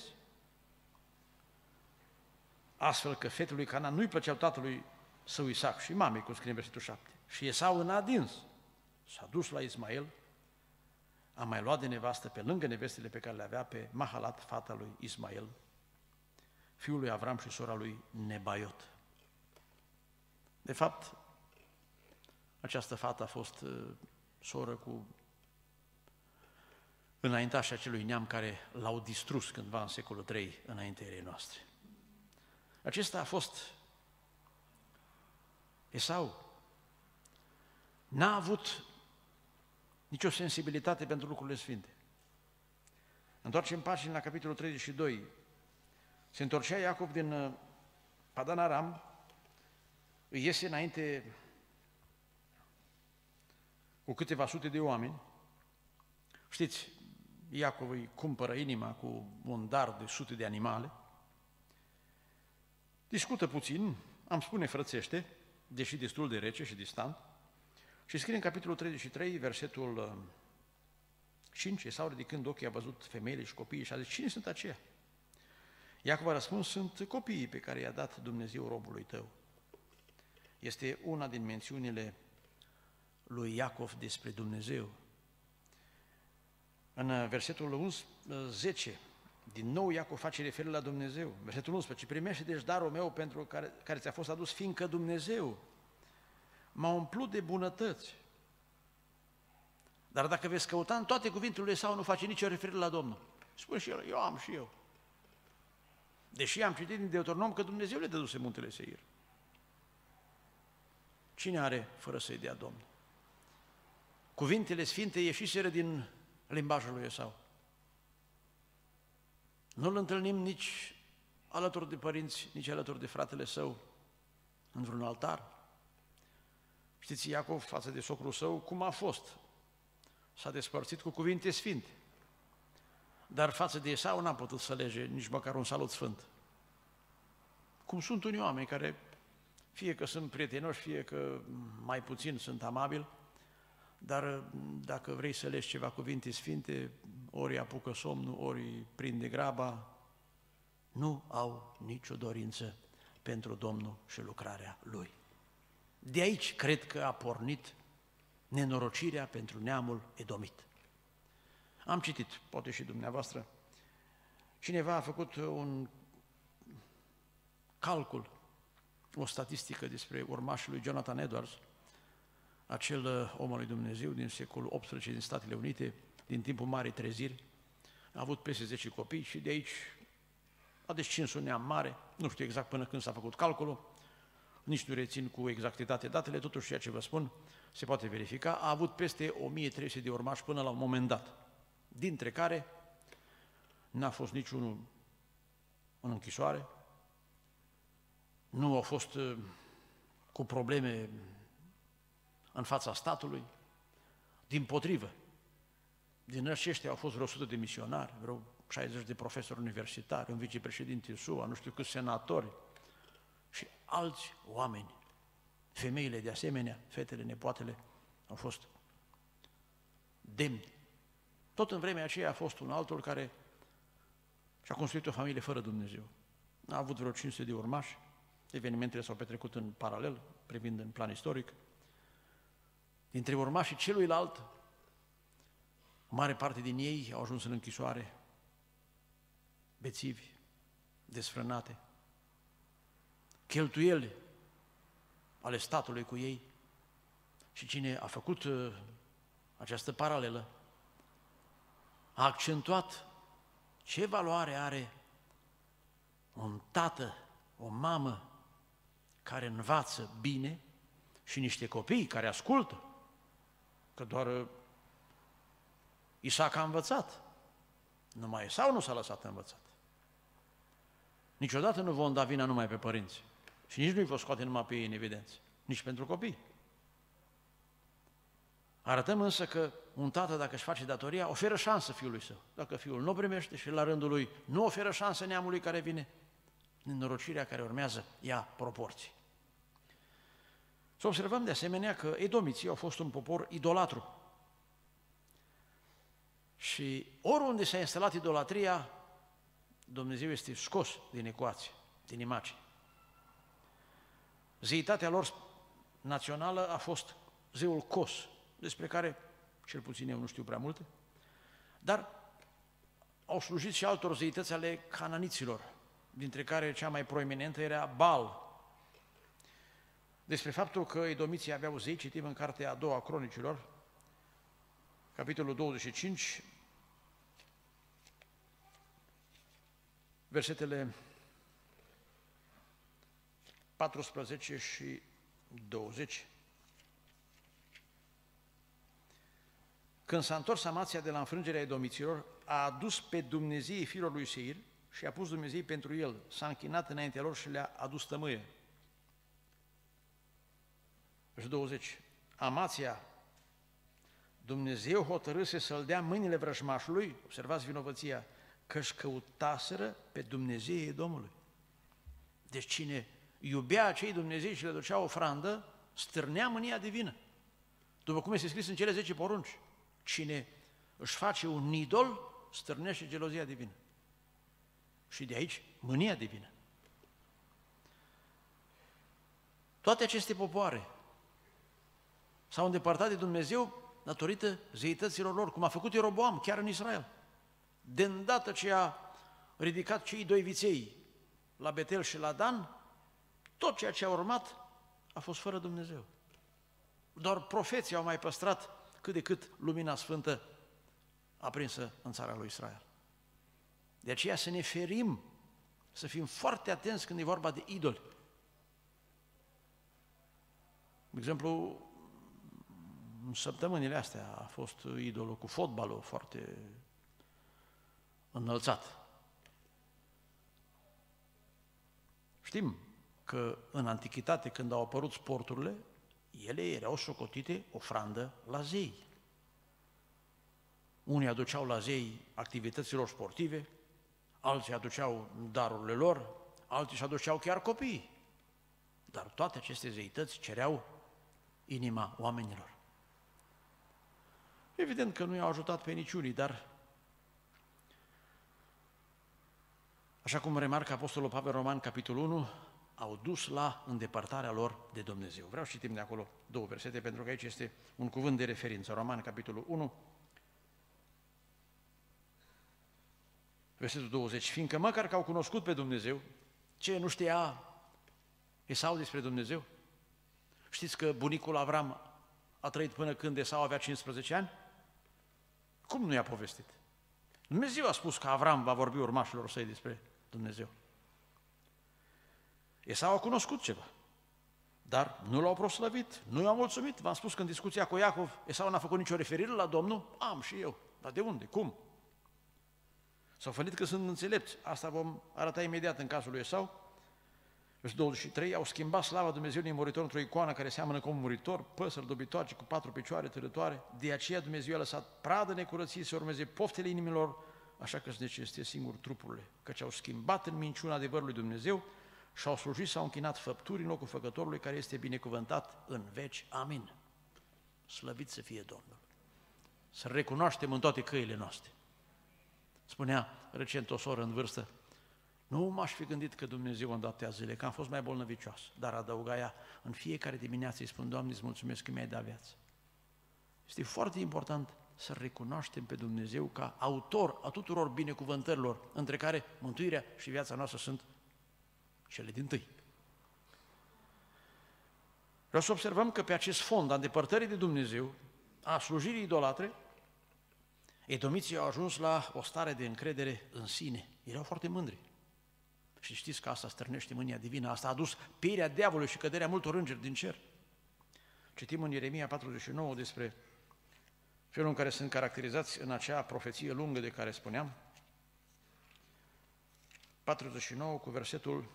astfel că fetele lui Canaan nu-i plăceau tatălui său Isaac și mamei, cum scrie în versetul șapte. Și Esau, în adins, s-a dus la Ismael, a mai luat de nevastă, pe lângă nevestele pe care le avea, pe Mahalat, fata lui Ismael, fiul lui Avram și sora lui Nebaiot. De fapt, această fată a fost uh, soră cu înaintașii acelui neam care l-au distrus cândva în secolul trei înaintea erei noastre. Acesta a fost Esau. N-a avut nicio sensibilitate pentru lucrurile sfinte. Întoarcem pagina la capitolul treizeci și doi. Se întorcea Iacov din Padan Aram, îi iese înainte cu câteva sute de oameni. Știți, Iacov îi cumpără inima cu un dar de sute de animale. Discută puțin, am spune frățește, deși destul de rece și distant, și scrie în capitolul treizeci și trei, versetul cinci, Esau, ridicând ochii, a văzut femeile și copiii și a zis: cine sunt aceia? Iacov a răspuns: sunt copiii pe care i-a dat Dumnezeu robului tău. Este una din mențiunile lui Iacov despre Dumnezeu. În versetul zece, din nou Iacov face referire la Dumnezeu. Versetul unsprezece, primește deci darul meu pentru care, care ți-a fost adus, fiindcă Dumnezeu m-a umplut de bunătăți. Dar dacă veți căuta în toate cuvintele lui Esau, nu face nicio referire la Domnul. Spune și el: eu am și eu. Deși am citit din Deuteronom că Dumnezeu le dăduse muntele Seir. Cine are fără să-i dea Domnul? Cuvintele sfinte ieșiseră din limbajul lui Esau. Nu-l întâlnim nici alături de părinți, nici alături de fratele său în vreun altar. Știți, Iacov, față de socrul său, cum a fost? S-a despărțit cu cuvinte sfinte. Dar față de Esau n-a putut să lege nici măcar un salut sfânt. Cum sunt unii oameni care, fie că sunt prietenoși, fie că mai puțin sunt amabili, dar dacă vrei să legi ceva cuvinte sfinte, ori apucă somnul, ori prinde graba, nu au nicio dorință pentru Domnul și lucrarea Lui. De aici cred că a pornit nenorocirea pentru neamul edomit. Am citit, poate și dumneavoastră, cineva a făcut un calcul, o statistică despre urmașul lui Jonathan Edwards, acel om al lui Dumnezeu din secolul optsprezece din Statele Unite, din timpul Marii Treziri, a avut peste zece copii și de aici a descins un neam mare, nu știu exact până când s-a făcut calculul, nici nu rețin cu exactitate datele, totuși ceea ce vă spun se poate verifica, a avut peste o mie trei sute de urmași până la un moment dat, dintre care n-a fost niciunul în închisoare, nu au fost cu probleme în fața statului, dimpotrivă. Din aceștia au fost vreo o sută de misionari, vreo șaizeci de profesori universitari, un vicepreședinte S U A, nu știu câți senatori și alți oameni. Femeile de asemenea, fetele, nepoatele, au fost demni. Tot în vremea aceea a fost un altul care și-a construit o familie fără Dumnezeu. A avut vreo cinci sute de urmași, evenimentele s-au petrecut în paralel, privind în plan istoric. Dintre urmașii celuilalt, o mare parte din ei au ajuns în închisoare, bețivi, desfrânate, cheltuieli ale statului cu ei. Și cine a făcut uh, această paralelă a accentuat ce valoare are un tată, o mamă care învață bine și niște copii care ascultă, că doar uh, Isaac a învățat, numai Esau nu s-a lăsat învățat. Niciodată nu vom da vina numai pe părinți și nici nu-i vom scoate numai pe ei în evidență, nici pentru copii. Arătăm însă că un tată, dacă își face datoria, oferă șansă fiului său. Dacă fiul nu o primește și la rândul lui nu oferă șansă neamului care vine, nenorocirea care urmează ia proporții. Să observăm de asemenea că edomiții au fost un popor idolatru. Și oriunde s-a instalat idolatria, Dumnezeu este scos din ecuație, din imagine. Zeitatea lor națională a fost zeul Cos, despre care cel puțin eu nu știu prea multe, dar au slujit și altor zeități ale cananiților, dintre care cea mai proeminentă era Baal. Despre faptul că edomiții aveau zei, citim în cartea a doua a Cronicilor, capitolul douăzeci și cinci, versetele paisprezece și douăzeci. Când s-a întors Amația de la înfrângerea edomiților, a adus pe Dumnezeii fiilor lui Seir și a pus Dumnezei pentru el, s-a închinat înaintea lor și le-a adus tămâie. Versetul douăzeci. Amația, Dumnezeu hotărâse să-l dea mâinile vrăjmașului, observați vinovăția, că-și căutaseră pe Dumnezeii Domnului. Deci cine iubea acei Dumnezei și le ducea ofrandă, stârnea mânia divină. După cum este scris în cele zece porunci, cine își face un idol, stârnește gelozia divină. Și de aici mânia divină. Toate aceste popoare s-au îndepărtat de Dumnezeu datorită zeităților lor, cum a făcut Ieroboam chiar în Israel. De îndată ce a ridicat cei doi viței la Betel și la Dan, tot ceea ce a urmat a fost fără Dumnezeu. Doar profeții au mai păstrat cât de cât lumina sfântă aprinsă în țara lui Israel. De aceea să ne ferim, să fim foarte atenți când e vorba de idoli. De exemplu, în săptămânile astea a fost idolul cu fotbalul foarte înălțat. Știm că în antichitate, când au apărut sporturile, ele erau socotite ofrandă la zei. Unii aduceau la zei activităților sportive, alții aduceau darurile lor, alții își aduceau chiar copiii. Dar toate aceste zeități cereau inima oamenilor. Evident că nu i-au ajutat pe niciunii, dar așa cum remarcă Apostolul Pavel Roman, capitolul unu, au dus la îndepărtarea lor de Dumnezeu. Vreau să citim de acolo două versete, pentru că aici este un cuvânt de referință. Roman, capitolul unu, versetul douăzeci. Fiindcă măcar că au cunoscut pe Dumnezeu, ce nu știa Esau despre Dumnezeu? Știți că bunicul Avram a trăit până când Esau avea cincisprezece ani? Cum nu i-a povestit? Dumnezeu a spus că Avram va vorbi urmașilor săi despre Dumnezeu. Esau a cunoscut ceva, dar nu l-au proslăvit, nu i-au mulțumit. V-am spus că în discuția cu Iacov, Esau n-a făcut nicio referire la Domnul. Am și eu. Dar de unde? Cum? S-au fălit că sunt înțelepți. Asta vom arăta imediat în cazul lui Esau. Versetul douăzeci și trei, au schimbat slava Dumnezeului nemuritor într-o icoană care seamănă cu un muritor, păsări dobitoare cu patru picioare târătoare. De aceea Dumnezeu a lăsat pradă necurăției să urmeze poftele inimilor, așa că să necesite singur trupurile, căci au schimbat în minciuna adevărului Dumnezeu și au slujit, s-au închinat făpturi în locul Făcătorului, care este binecuvântat în veci. Amin. Slăvit să fie Domnul. Să recunoaștem în toate căile noastre. Spunea recent o soră în vârstă, nu m-aș fi gândit că Dumnezeu îmi dă atâtea zile, că am fost mai bolnăvicioasă, dar adăuga ea, în fiecare dimineață îi spun, Doamne, îți mulțumesc că mi-ai dat viață. Este foarte important să recunoaștem pe Dumnezeu ca autor a tuturor binecuvântărilor, între care mântuirea și viața noastră sunt cele dintâi. Vreau să observăm că pe acest fond a îndepărtării de Dumnezeu, a slujirii idolatre, edomiții au ajuns la o stare de încredere în sine. Erau foarte mândri. Și știți că asta stârnește mânia divină, asta a adus pieirea diavolului și căderea multor îngeri din cer. Citim în Ieremia patruzeci și nouă despre felul în care sunt caracterizați în acea profeție lungă de care spuneam. patruzeci și nouă cu versetul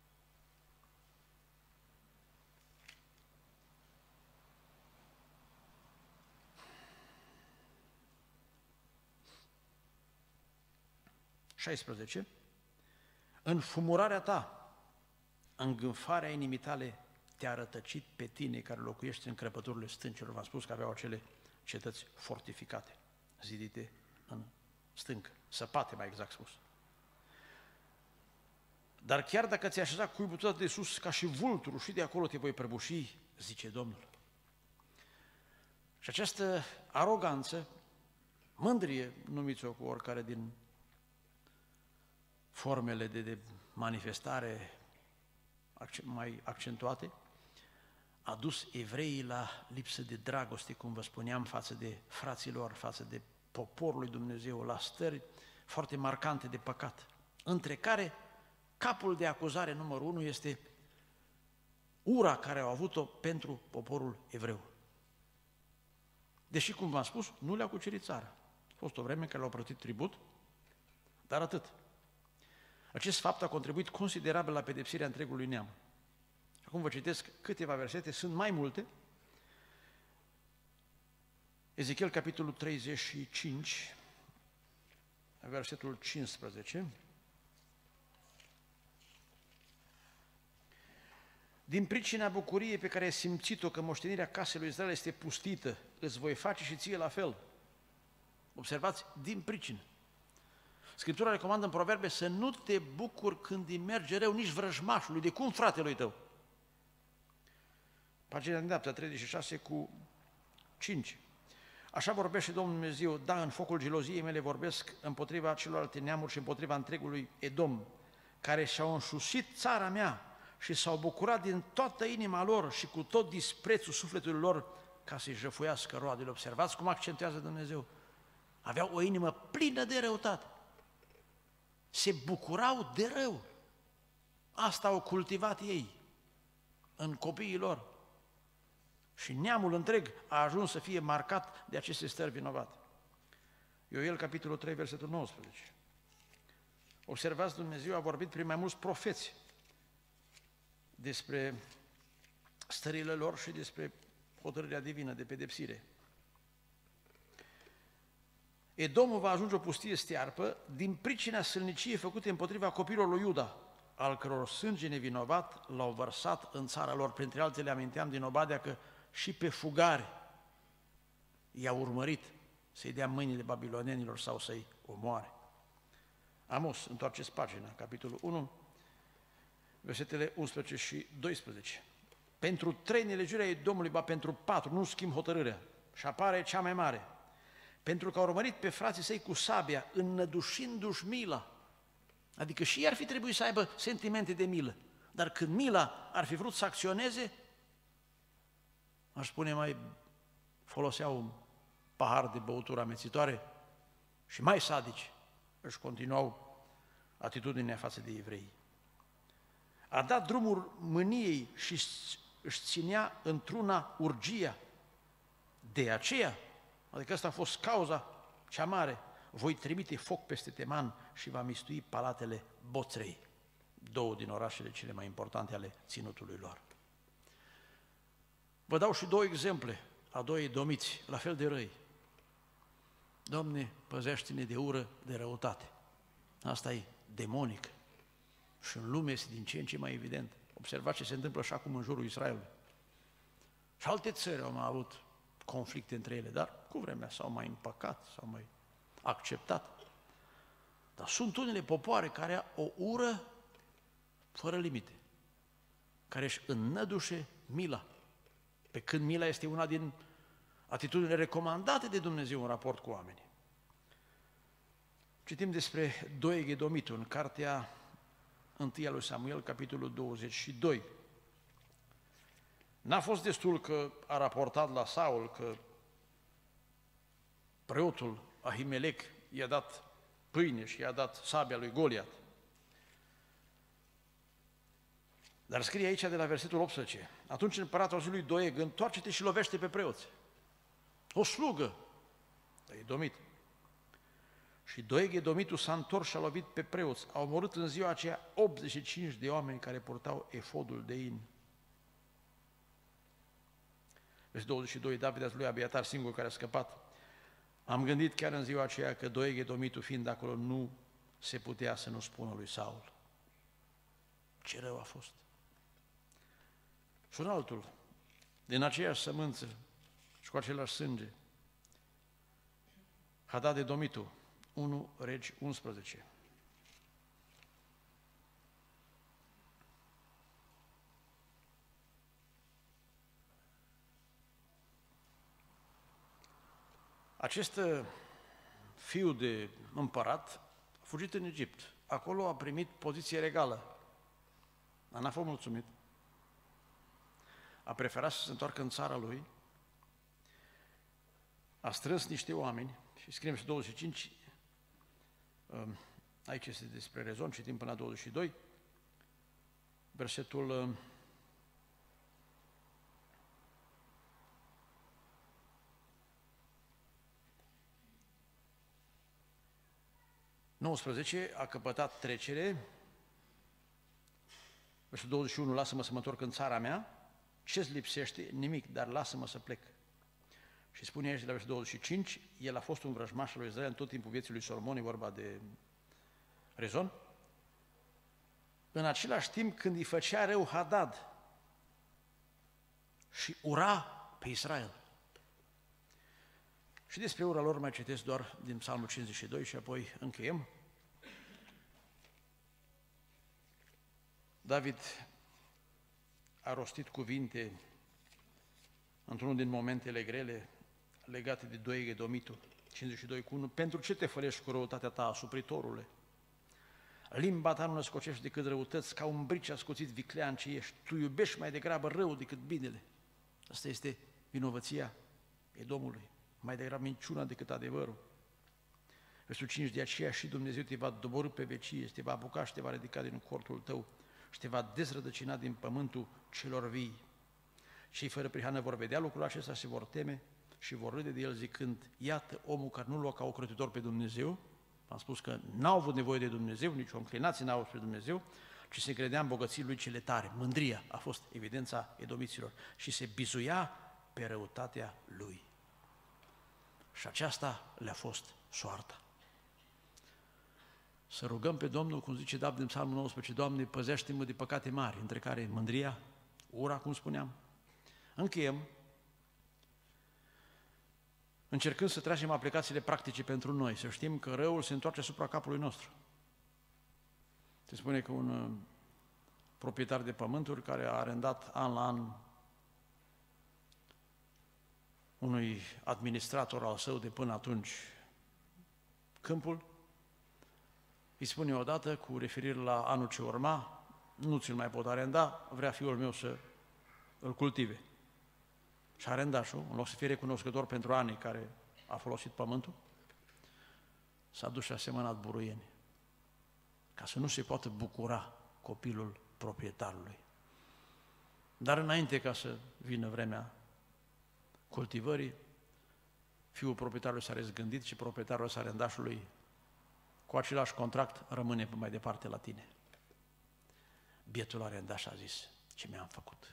șaisprezece. În fumurarea ta, îngânfarea inimii tale te-a rătăcit pe tine care locuiești în crăpăturile stâncilor. V-am spus că aveau acele cetăți fortificate, zidite în stâncă, săpate mai exact spus. Dar chiar dacă ți-ai așezat cuibul tot de sus ca și vulturul și de acolo te voi prăbuși, zice Domnul. Și această aroganță, mândrie, numiți-o cu oricare din formele de, de manifestare mai accentuate, a dus evreii la lipsă de dragoste, cum vă spuneam, față de fraților, față de poporul lui Dumnezeu, la stări foarte marcante de păcat, între care capul de acuzare numărul unu este ura care au avut-o pentru poporul evreu. Deși, cum v-am spus, nu le-a cucerit țara. A fost o vreme care le-au plătit tribut, dar atât. Acest fapt a contribuit considerabil la pedepsirea întregului neam. Acum vă citesc câteva versete, sunt mai multe. Ezechiel, capitolul treizeci și cinci, versetul cincisprezece. Din pricina bucuriei pe care ai simțit-o că moștenirea casei lui Israel este pustită, îți voi face și ție la fel. Observați, din pricină. Scriptura recomandă în Proverbe să nu te bucuri când îi merge rău nici vrăjmașului, de cum fratelui tău. Pagina din dreapta, treizeci și șase cu cinci. Așa vorbește Domnul Dumnezeu, da, în focul geloziei mele vorbesc împotriva celorlalte neamuri și împotriva întregului Edom, care și-au înșusit țara mea și s-au bucurat din toată inima lor și cu tot disprețul sufletului lor ca să-i jăfuiască roadele. Observați cum accentuează Dumnezeu. Aveau o inimă plină de răutate. Se bucurau de rău. Asta au cultivat ei în copiii lor. Și neamul întreg a ajuns să fie marcat de aceste stări vinovate. Ioel, capitolul trei, versetul nouăsprezece. Observați, Dumnezeu a vorbit prin mai mulți profeți despre stările lor și despre hotărârea divină de pedepsire. Edomul va ajunge o pustie stearpă din pricina sălniciei făcute împotriva copilului lui Iuda, al căror sânge nevinovat l-au vărsat în țara lor. Printre altele aminteam din Obadea că și pe fugari i-a urmărit să-i dea mâinile babilonenilor sau să-i omoare. Amos, întoarceți pagina, capitolul unu, versetele unsprezece și doisprezece. Pentru trei nelegiuri ai Domnului, ba pentru patru, nu schimb hotărârea. Și apare cea mai mare. Pentru că au urmărit pe frații săi cu sabia, înnădușindu-și mila. Adică și ei ar fi trebuit să aibă sentimente de milă. Dar când mila ar fi vrut să acționeze, aș spune mai foloseau un pahar de băutură amețitoare și mai sadici își continuau atitudinea față de evrei. A dat drumul mâniei și își ținea într-una urgia. De aceea, adică asta a fost cauza cea mare, voi trimite foc peste Teman și va mistui palatele Boțrei, două din orașele cele mai importante ale ținutului lor. Vă dau și două exemple a doi edomiți, la fel de răi. Doamne, păzește-ne de ură, de răutate. Asta e demonic. Și în lume este din ce în ce mai evident. Observați ce se întâmplă și acum în jurul Israelului. Și alte țări au mai avut conflicte între ele, dar cu vremea s-au mai împăcat, s-au mai acceptat. Dar sunt unele popoare care au o ură fără limite, care își înnădușe mila, pe când mila este una din atitudinile recomandate de Dumnezeu în raport cu oamenii. Citim despre Doeg Edomitul în cartea întâia lui Samuel, capitolul douăzeci și doi. N-a fost destul că a raportat la Saul că preotul Ahimelec i-a dat pâine și i-a dat sabia lui Goliat. Dar scrie aici de la versetul optsprezece. Atunci împăratul a zis lui Doeg, întoarce-te și lovește pe preoți. O slugă, Edomit. Și Doeg Edomitul s-a întors și a lovit pe preoți. Au omorât în ziua aceea optzeci și cinci de oameni care purtau efodul de in. Versetul douăzeci și doi, David a zis lui Abiatar, singur care a scăpat. Am gândit chiar în ziua aceea că Doeg Edomitul fiind acolo nu se putea să nu spună lui Saul. Ce rău a fost! Și un altul, din aceeași sămânță și cu același sânge, Hadad Edomitul, unu Regi unsprezece. Acest fiu de împărat a fugit în Egipt. Acolo a primit poziție regală. Dar n-a fost mulțumit. A preferat să se întoarcă în țara lui. A strâns niște oameni și scriem și douăzeci și cinci. Aici este despre Rezon, citim până la douăzeci și doi. Versetul nouăsprezece, a căpătat trecere. Versetul douăzeci și unu, lasă-mă să mă întorc în țara mea. Ce-ți lipsește? Nimic, dar lasă-mă să plec. Și spune aici de la versetul douăzeci și cinci, el a fost un vrăjmaș al lui Israel în tot timpul vieții lui Solomon, e vorba de Rezon. În același timp când îi făcea rău Hadad și ura pe Israel. Și despre ura lor mai citesc doar din Psalmul cincizeci și doi și apoi încheiem. David a rostit cuvinte într-unul din momentele grele legate de Doeg Edomitul, cincizeci și doi cu unu. Pentru ce te fălești cu răutatea ta, asupritorule? Limba ta nu născocește decât răutăți, ca un brici ascuțit viclean ce ești. Tu iubești mai degrabă rău decât binele. Asta este vinovăția Edomului, mai degrabă minciuna decât adevărul. Versetul cinci, de aceea și Dumnezeu te va doborî pe vecie, te va apuca și te va ridica din cortul tău și te va dezrădăcina din pământul celor vii. Cei fără prihană vor vedea lucrul acesta, se vor teme și vor râde de el zicând, iată omul care nu lua ca ocrotitor pe Dumnezeu. Am spus că n-au avut nevoie de Dumnezeu, nici o înclinație n-au avut spre Dumnezeu, ci se credea în bogății lui cele tare. Mândria a fost evidența edomiților și se bizuia pe răutatea lui. Și aceasta le-a fost soarta. Să rugăm pe Domnul, cum zice David în Psalmul nouăsprezece, Doamne, păzește-mă de păcate mari, între care mândria, ura, cum spuneam. Încheiem, încercând să tragem aplicațiile practice pentru noi, să știm că răul se întoarce asupra capului nostru. Se spune că un uh, proprietar de pământuri care a arendat an la an unui administrator al său de până atunci câmpul, îi spune odată, cu referire la anul ce urma, nu ți-l mai pot arenda, vrea fiul meu să îl cultive. Și arendașul, în loc să fie recunoscător pentru anii care a folosit pământul, s-a dus și a semănat buruieni, ca să nu se poată bucura copilul proprietarului. Dar înainte ca să vină vremea cultivării, fiul proprietarului s-a răzgândit și proprietarul arendașului, cu același contract, rămâne mai departe la tine. Bietul arendaș a zis, ce mi-am făcut?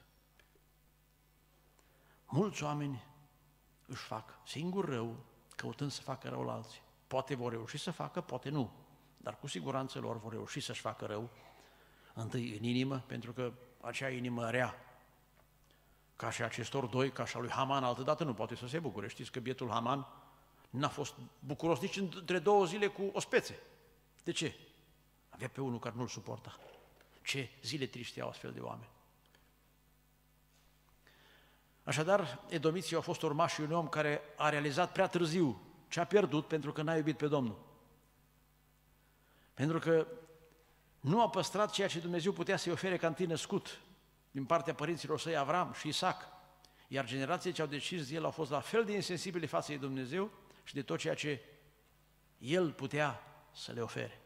Mulți oameni își fac singur rău, căutând să facă rău la alții. Poate vor reuși să facă, poate nu, dar cu siguranță lor vor reuși să-și facă rău, întâi în inimă, pentru că acea inimă rea, ca și acestor doi, ca și a lui Haman, altădată nu poate să se bucure. Știți că bietul Haman n-a fost bucuros nici între două zile cu ospețe. De ce? Avea pe unul care nu-l suporta. Ce zile triști au astfel de oameni. Așadar, edomiții au fost urmașii unui om care a realizat prea târziu ce a pierdut pentru că n-a iubit pe Domnul. Pentru că nu a păstrat ceea ce Dumnezeu putea să-i ofere ca întâi născut din partea părinților săi Avram și Isaac. Iar generațiile ce au decis el au fost la fel de insensibile față de Dumnezeu și de tot ceea ce el putea să le ofere.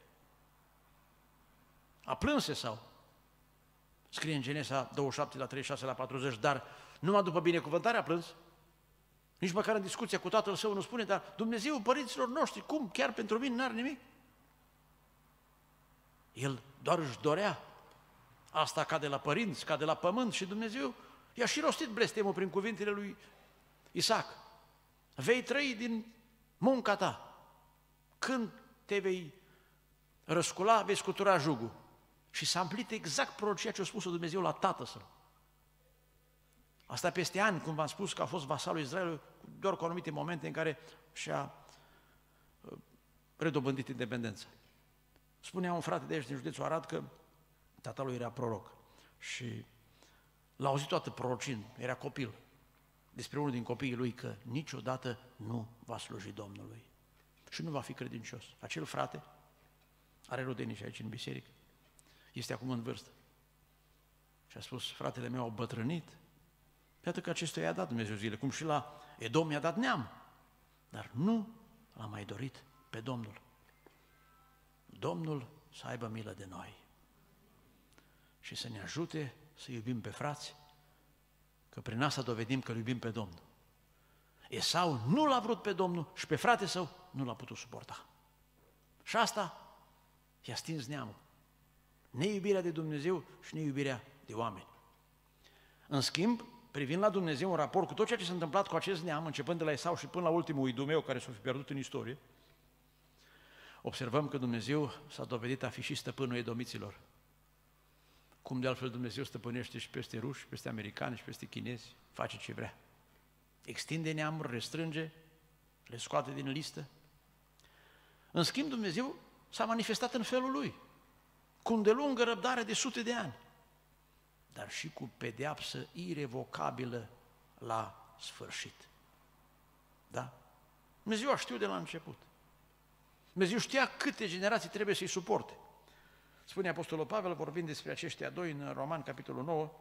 A plânse sau? Scrie în Genesa douăzeci și șapte, la treizeci și șase, la patruzeci, dar numai după binecuvântare a plâns. Nici măcar în discuția cu tatăl său nu spune, dar Dumnezeu părinților noștri, cum? Chiar pentru mine n-are nimic? El doar își dorea. Asta ca de la părinți, ca de la pământ și Dumnezeu i-a și rostit blestemul prin cuvintele lui Isaac. Vei trăi din munca ta. Când te vei răscula, vei scutura jugul. Și s-a împlinit exact prorocia ce a spus Dumnezeu la tatăl său. Asta peste ani, cum v-am spus, că a fost vasalul Israelului, doar cu anumite momente în care și-a redobândit independența. Spunea un frate de aici din județul Arad că tatălui era proroc și l-a auzit toată prorocind, era copil, despre unul din copiii lui că niciodată nu va sluji Domnului și nu va fi credincios. Acel frate are rudenii și aici în biserică, este acum în vârstă și a spus, fratele meu au bătrânit, iată că acestuia i-a dat Dumnezeu zile, cum și la Edom i-a dat neam, dar nu l-a mai dorit pe Domnul. Domnul să aibă milă de noi și să ne ajute să iubim pe frați, că prin asta dovedim că iubim pe Domnul. Esau nu l-a vrut pe Domnul și pe frate său nu l-a putut suporta. Și asta i-a stins neamul. Neiubirea de Dumnezeu și neiubirea de oameni. În schimb, privind la Dumnezeu în raport cu tot ceea ce s-a întâmplat cu acest neam, începând de la Esau și până la ultimul idumeu care s-a fi pierdut în istorie, observăm că Dumnezeu s-a dovedit a fi și stăpânul edomiților. Cum de altfel Dumnezeu stăpânește și peste ruși, și peste americani, și peste chinezi, face ce vrea. Extinde neamuri, restrânge, le scoate din listă. În schimb, Dumnezeu s-a manifestat în felul Lui, cu îndelungă răbdare de sute de ani, dar și cu pedeapsă irevocabilă la sfârșit. Da? Dumnezeu a știut de la început. Dumnezeu știa câte generații trebuie să-i suporte. Spune Apostolul Pavel, vorbind despre aceștia doi în Roman, capitolul nouă,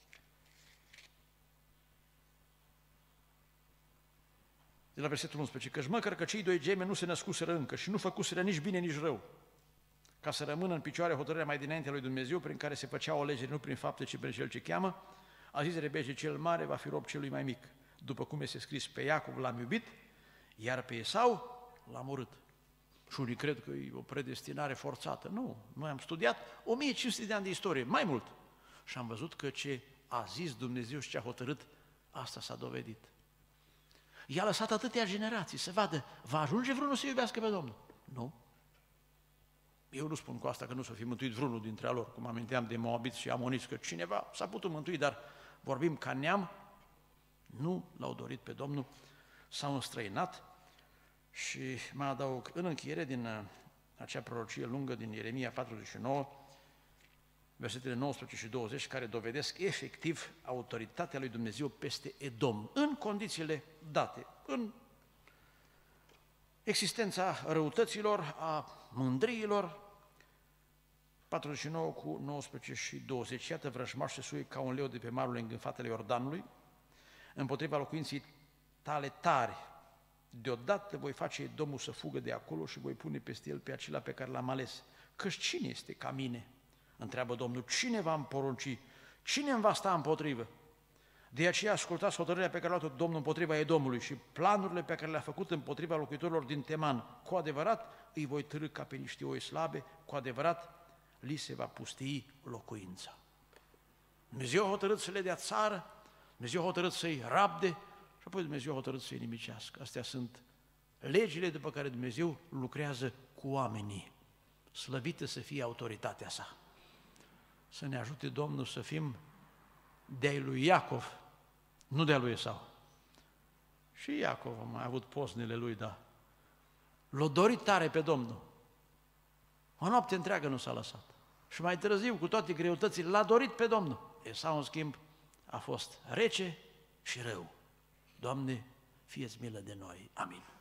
de la versetul unsprezece, căci măcar că cei doi gemeni nu se născuseră încă și nu făcuseră nici bine, nici rău, ca să rămână în picioare hotărârea mai dinainte lui Dumnezeu, prin care se făcea o alegere nu prin fapte, ci prin cel ce cheamă, a zis Rebece, cel mare va fi rob celui mai mic, după cum este scris, pe Iacov l-am iubit, iar pe Esau l-am urât. Și unii cred că e o predestinare forțată. Nu, noi am studiat o mie cinci sute de ani de istorie, mai mult. Și am văzut că ce a zis Dumnezeu și ce a hotărât asta s-a dovedit. I-a lăsat atâtea generații să vadă, va ajunge vreunul să iubească pe Domnul? Nu. Eu nu spun cu asta că nu s-o fi mântuit vreunul dintre lor, cum aminteam de Moabiți și Amoniți, că cineva s-a putut mântui, dar vorbim ca neam, nu l-au dorit pe Domnul, s-au înstrăinat. Și mă adaug în încheiere din acea prorocie lungă din Ieremia patruzeci și nouă, versetele nouăsprezece și douăzeci, care dovedesc efectiv autoritatea lui Dumnezeu peste Edom, în condițiile date, în existența răutăților, a mândriilor. patruzeci și nouă cu nouăsprezece și douăzeci, iată vrăjmaș se suie ca un leu de pe malul îngânfatele Iordanului, împotriva locuinții tale tari. Deodată voi face Edomul să fugă de acolo și voi pune peste el pe acela pe care l-am ales. Căci cine este ca mine? Întreabă Domnul. Cine va împorunci? Cine îmi va sta împotrivă? De aceea ascultați hotărârea pe care a luat-o Domnul împotriva Edomului și planurile pe care le-a făcut împotriva locuitorilor din Teman. Cu adevărat îi voi târî ca pe niște oi slabe, cu adevărat li se va pustii locuința. Dumnezeu a hotărât să le dea țară, Dumnezeu a hotărât să-i rabde și apoi Dumnezeu a hotărât să-i nimicească. Astea sunt legile după care Dumnezeu lucrează cu oamenii. Slăvită să fie autoritatea sa. Să ne ajute Domnul să fim de-ai lui Iacov, nu de-a lui Esau. Și Iacov a mai avut poznele lui, dar l-a dorit tare pe Domnul. O noapte întreagă nu s-a lăsat. Și mai târziu, cu toate greutățile, l-a dorit pe Domnul. Esau, în schimb, a fost rece și rău. Doamne, fie-ți milă de noi. Amin.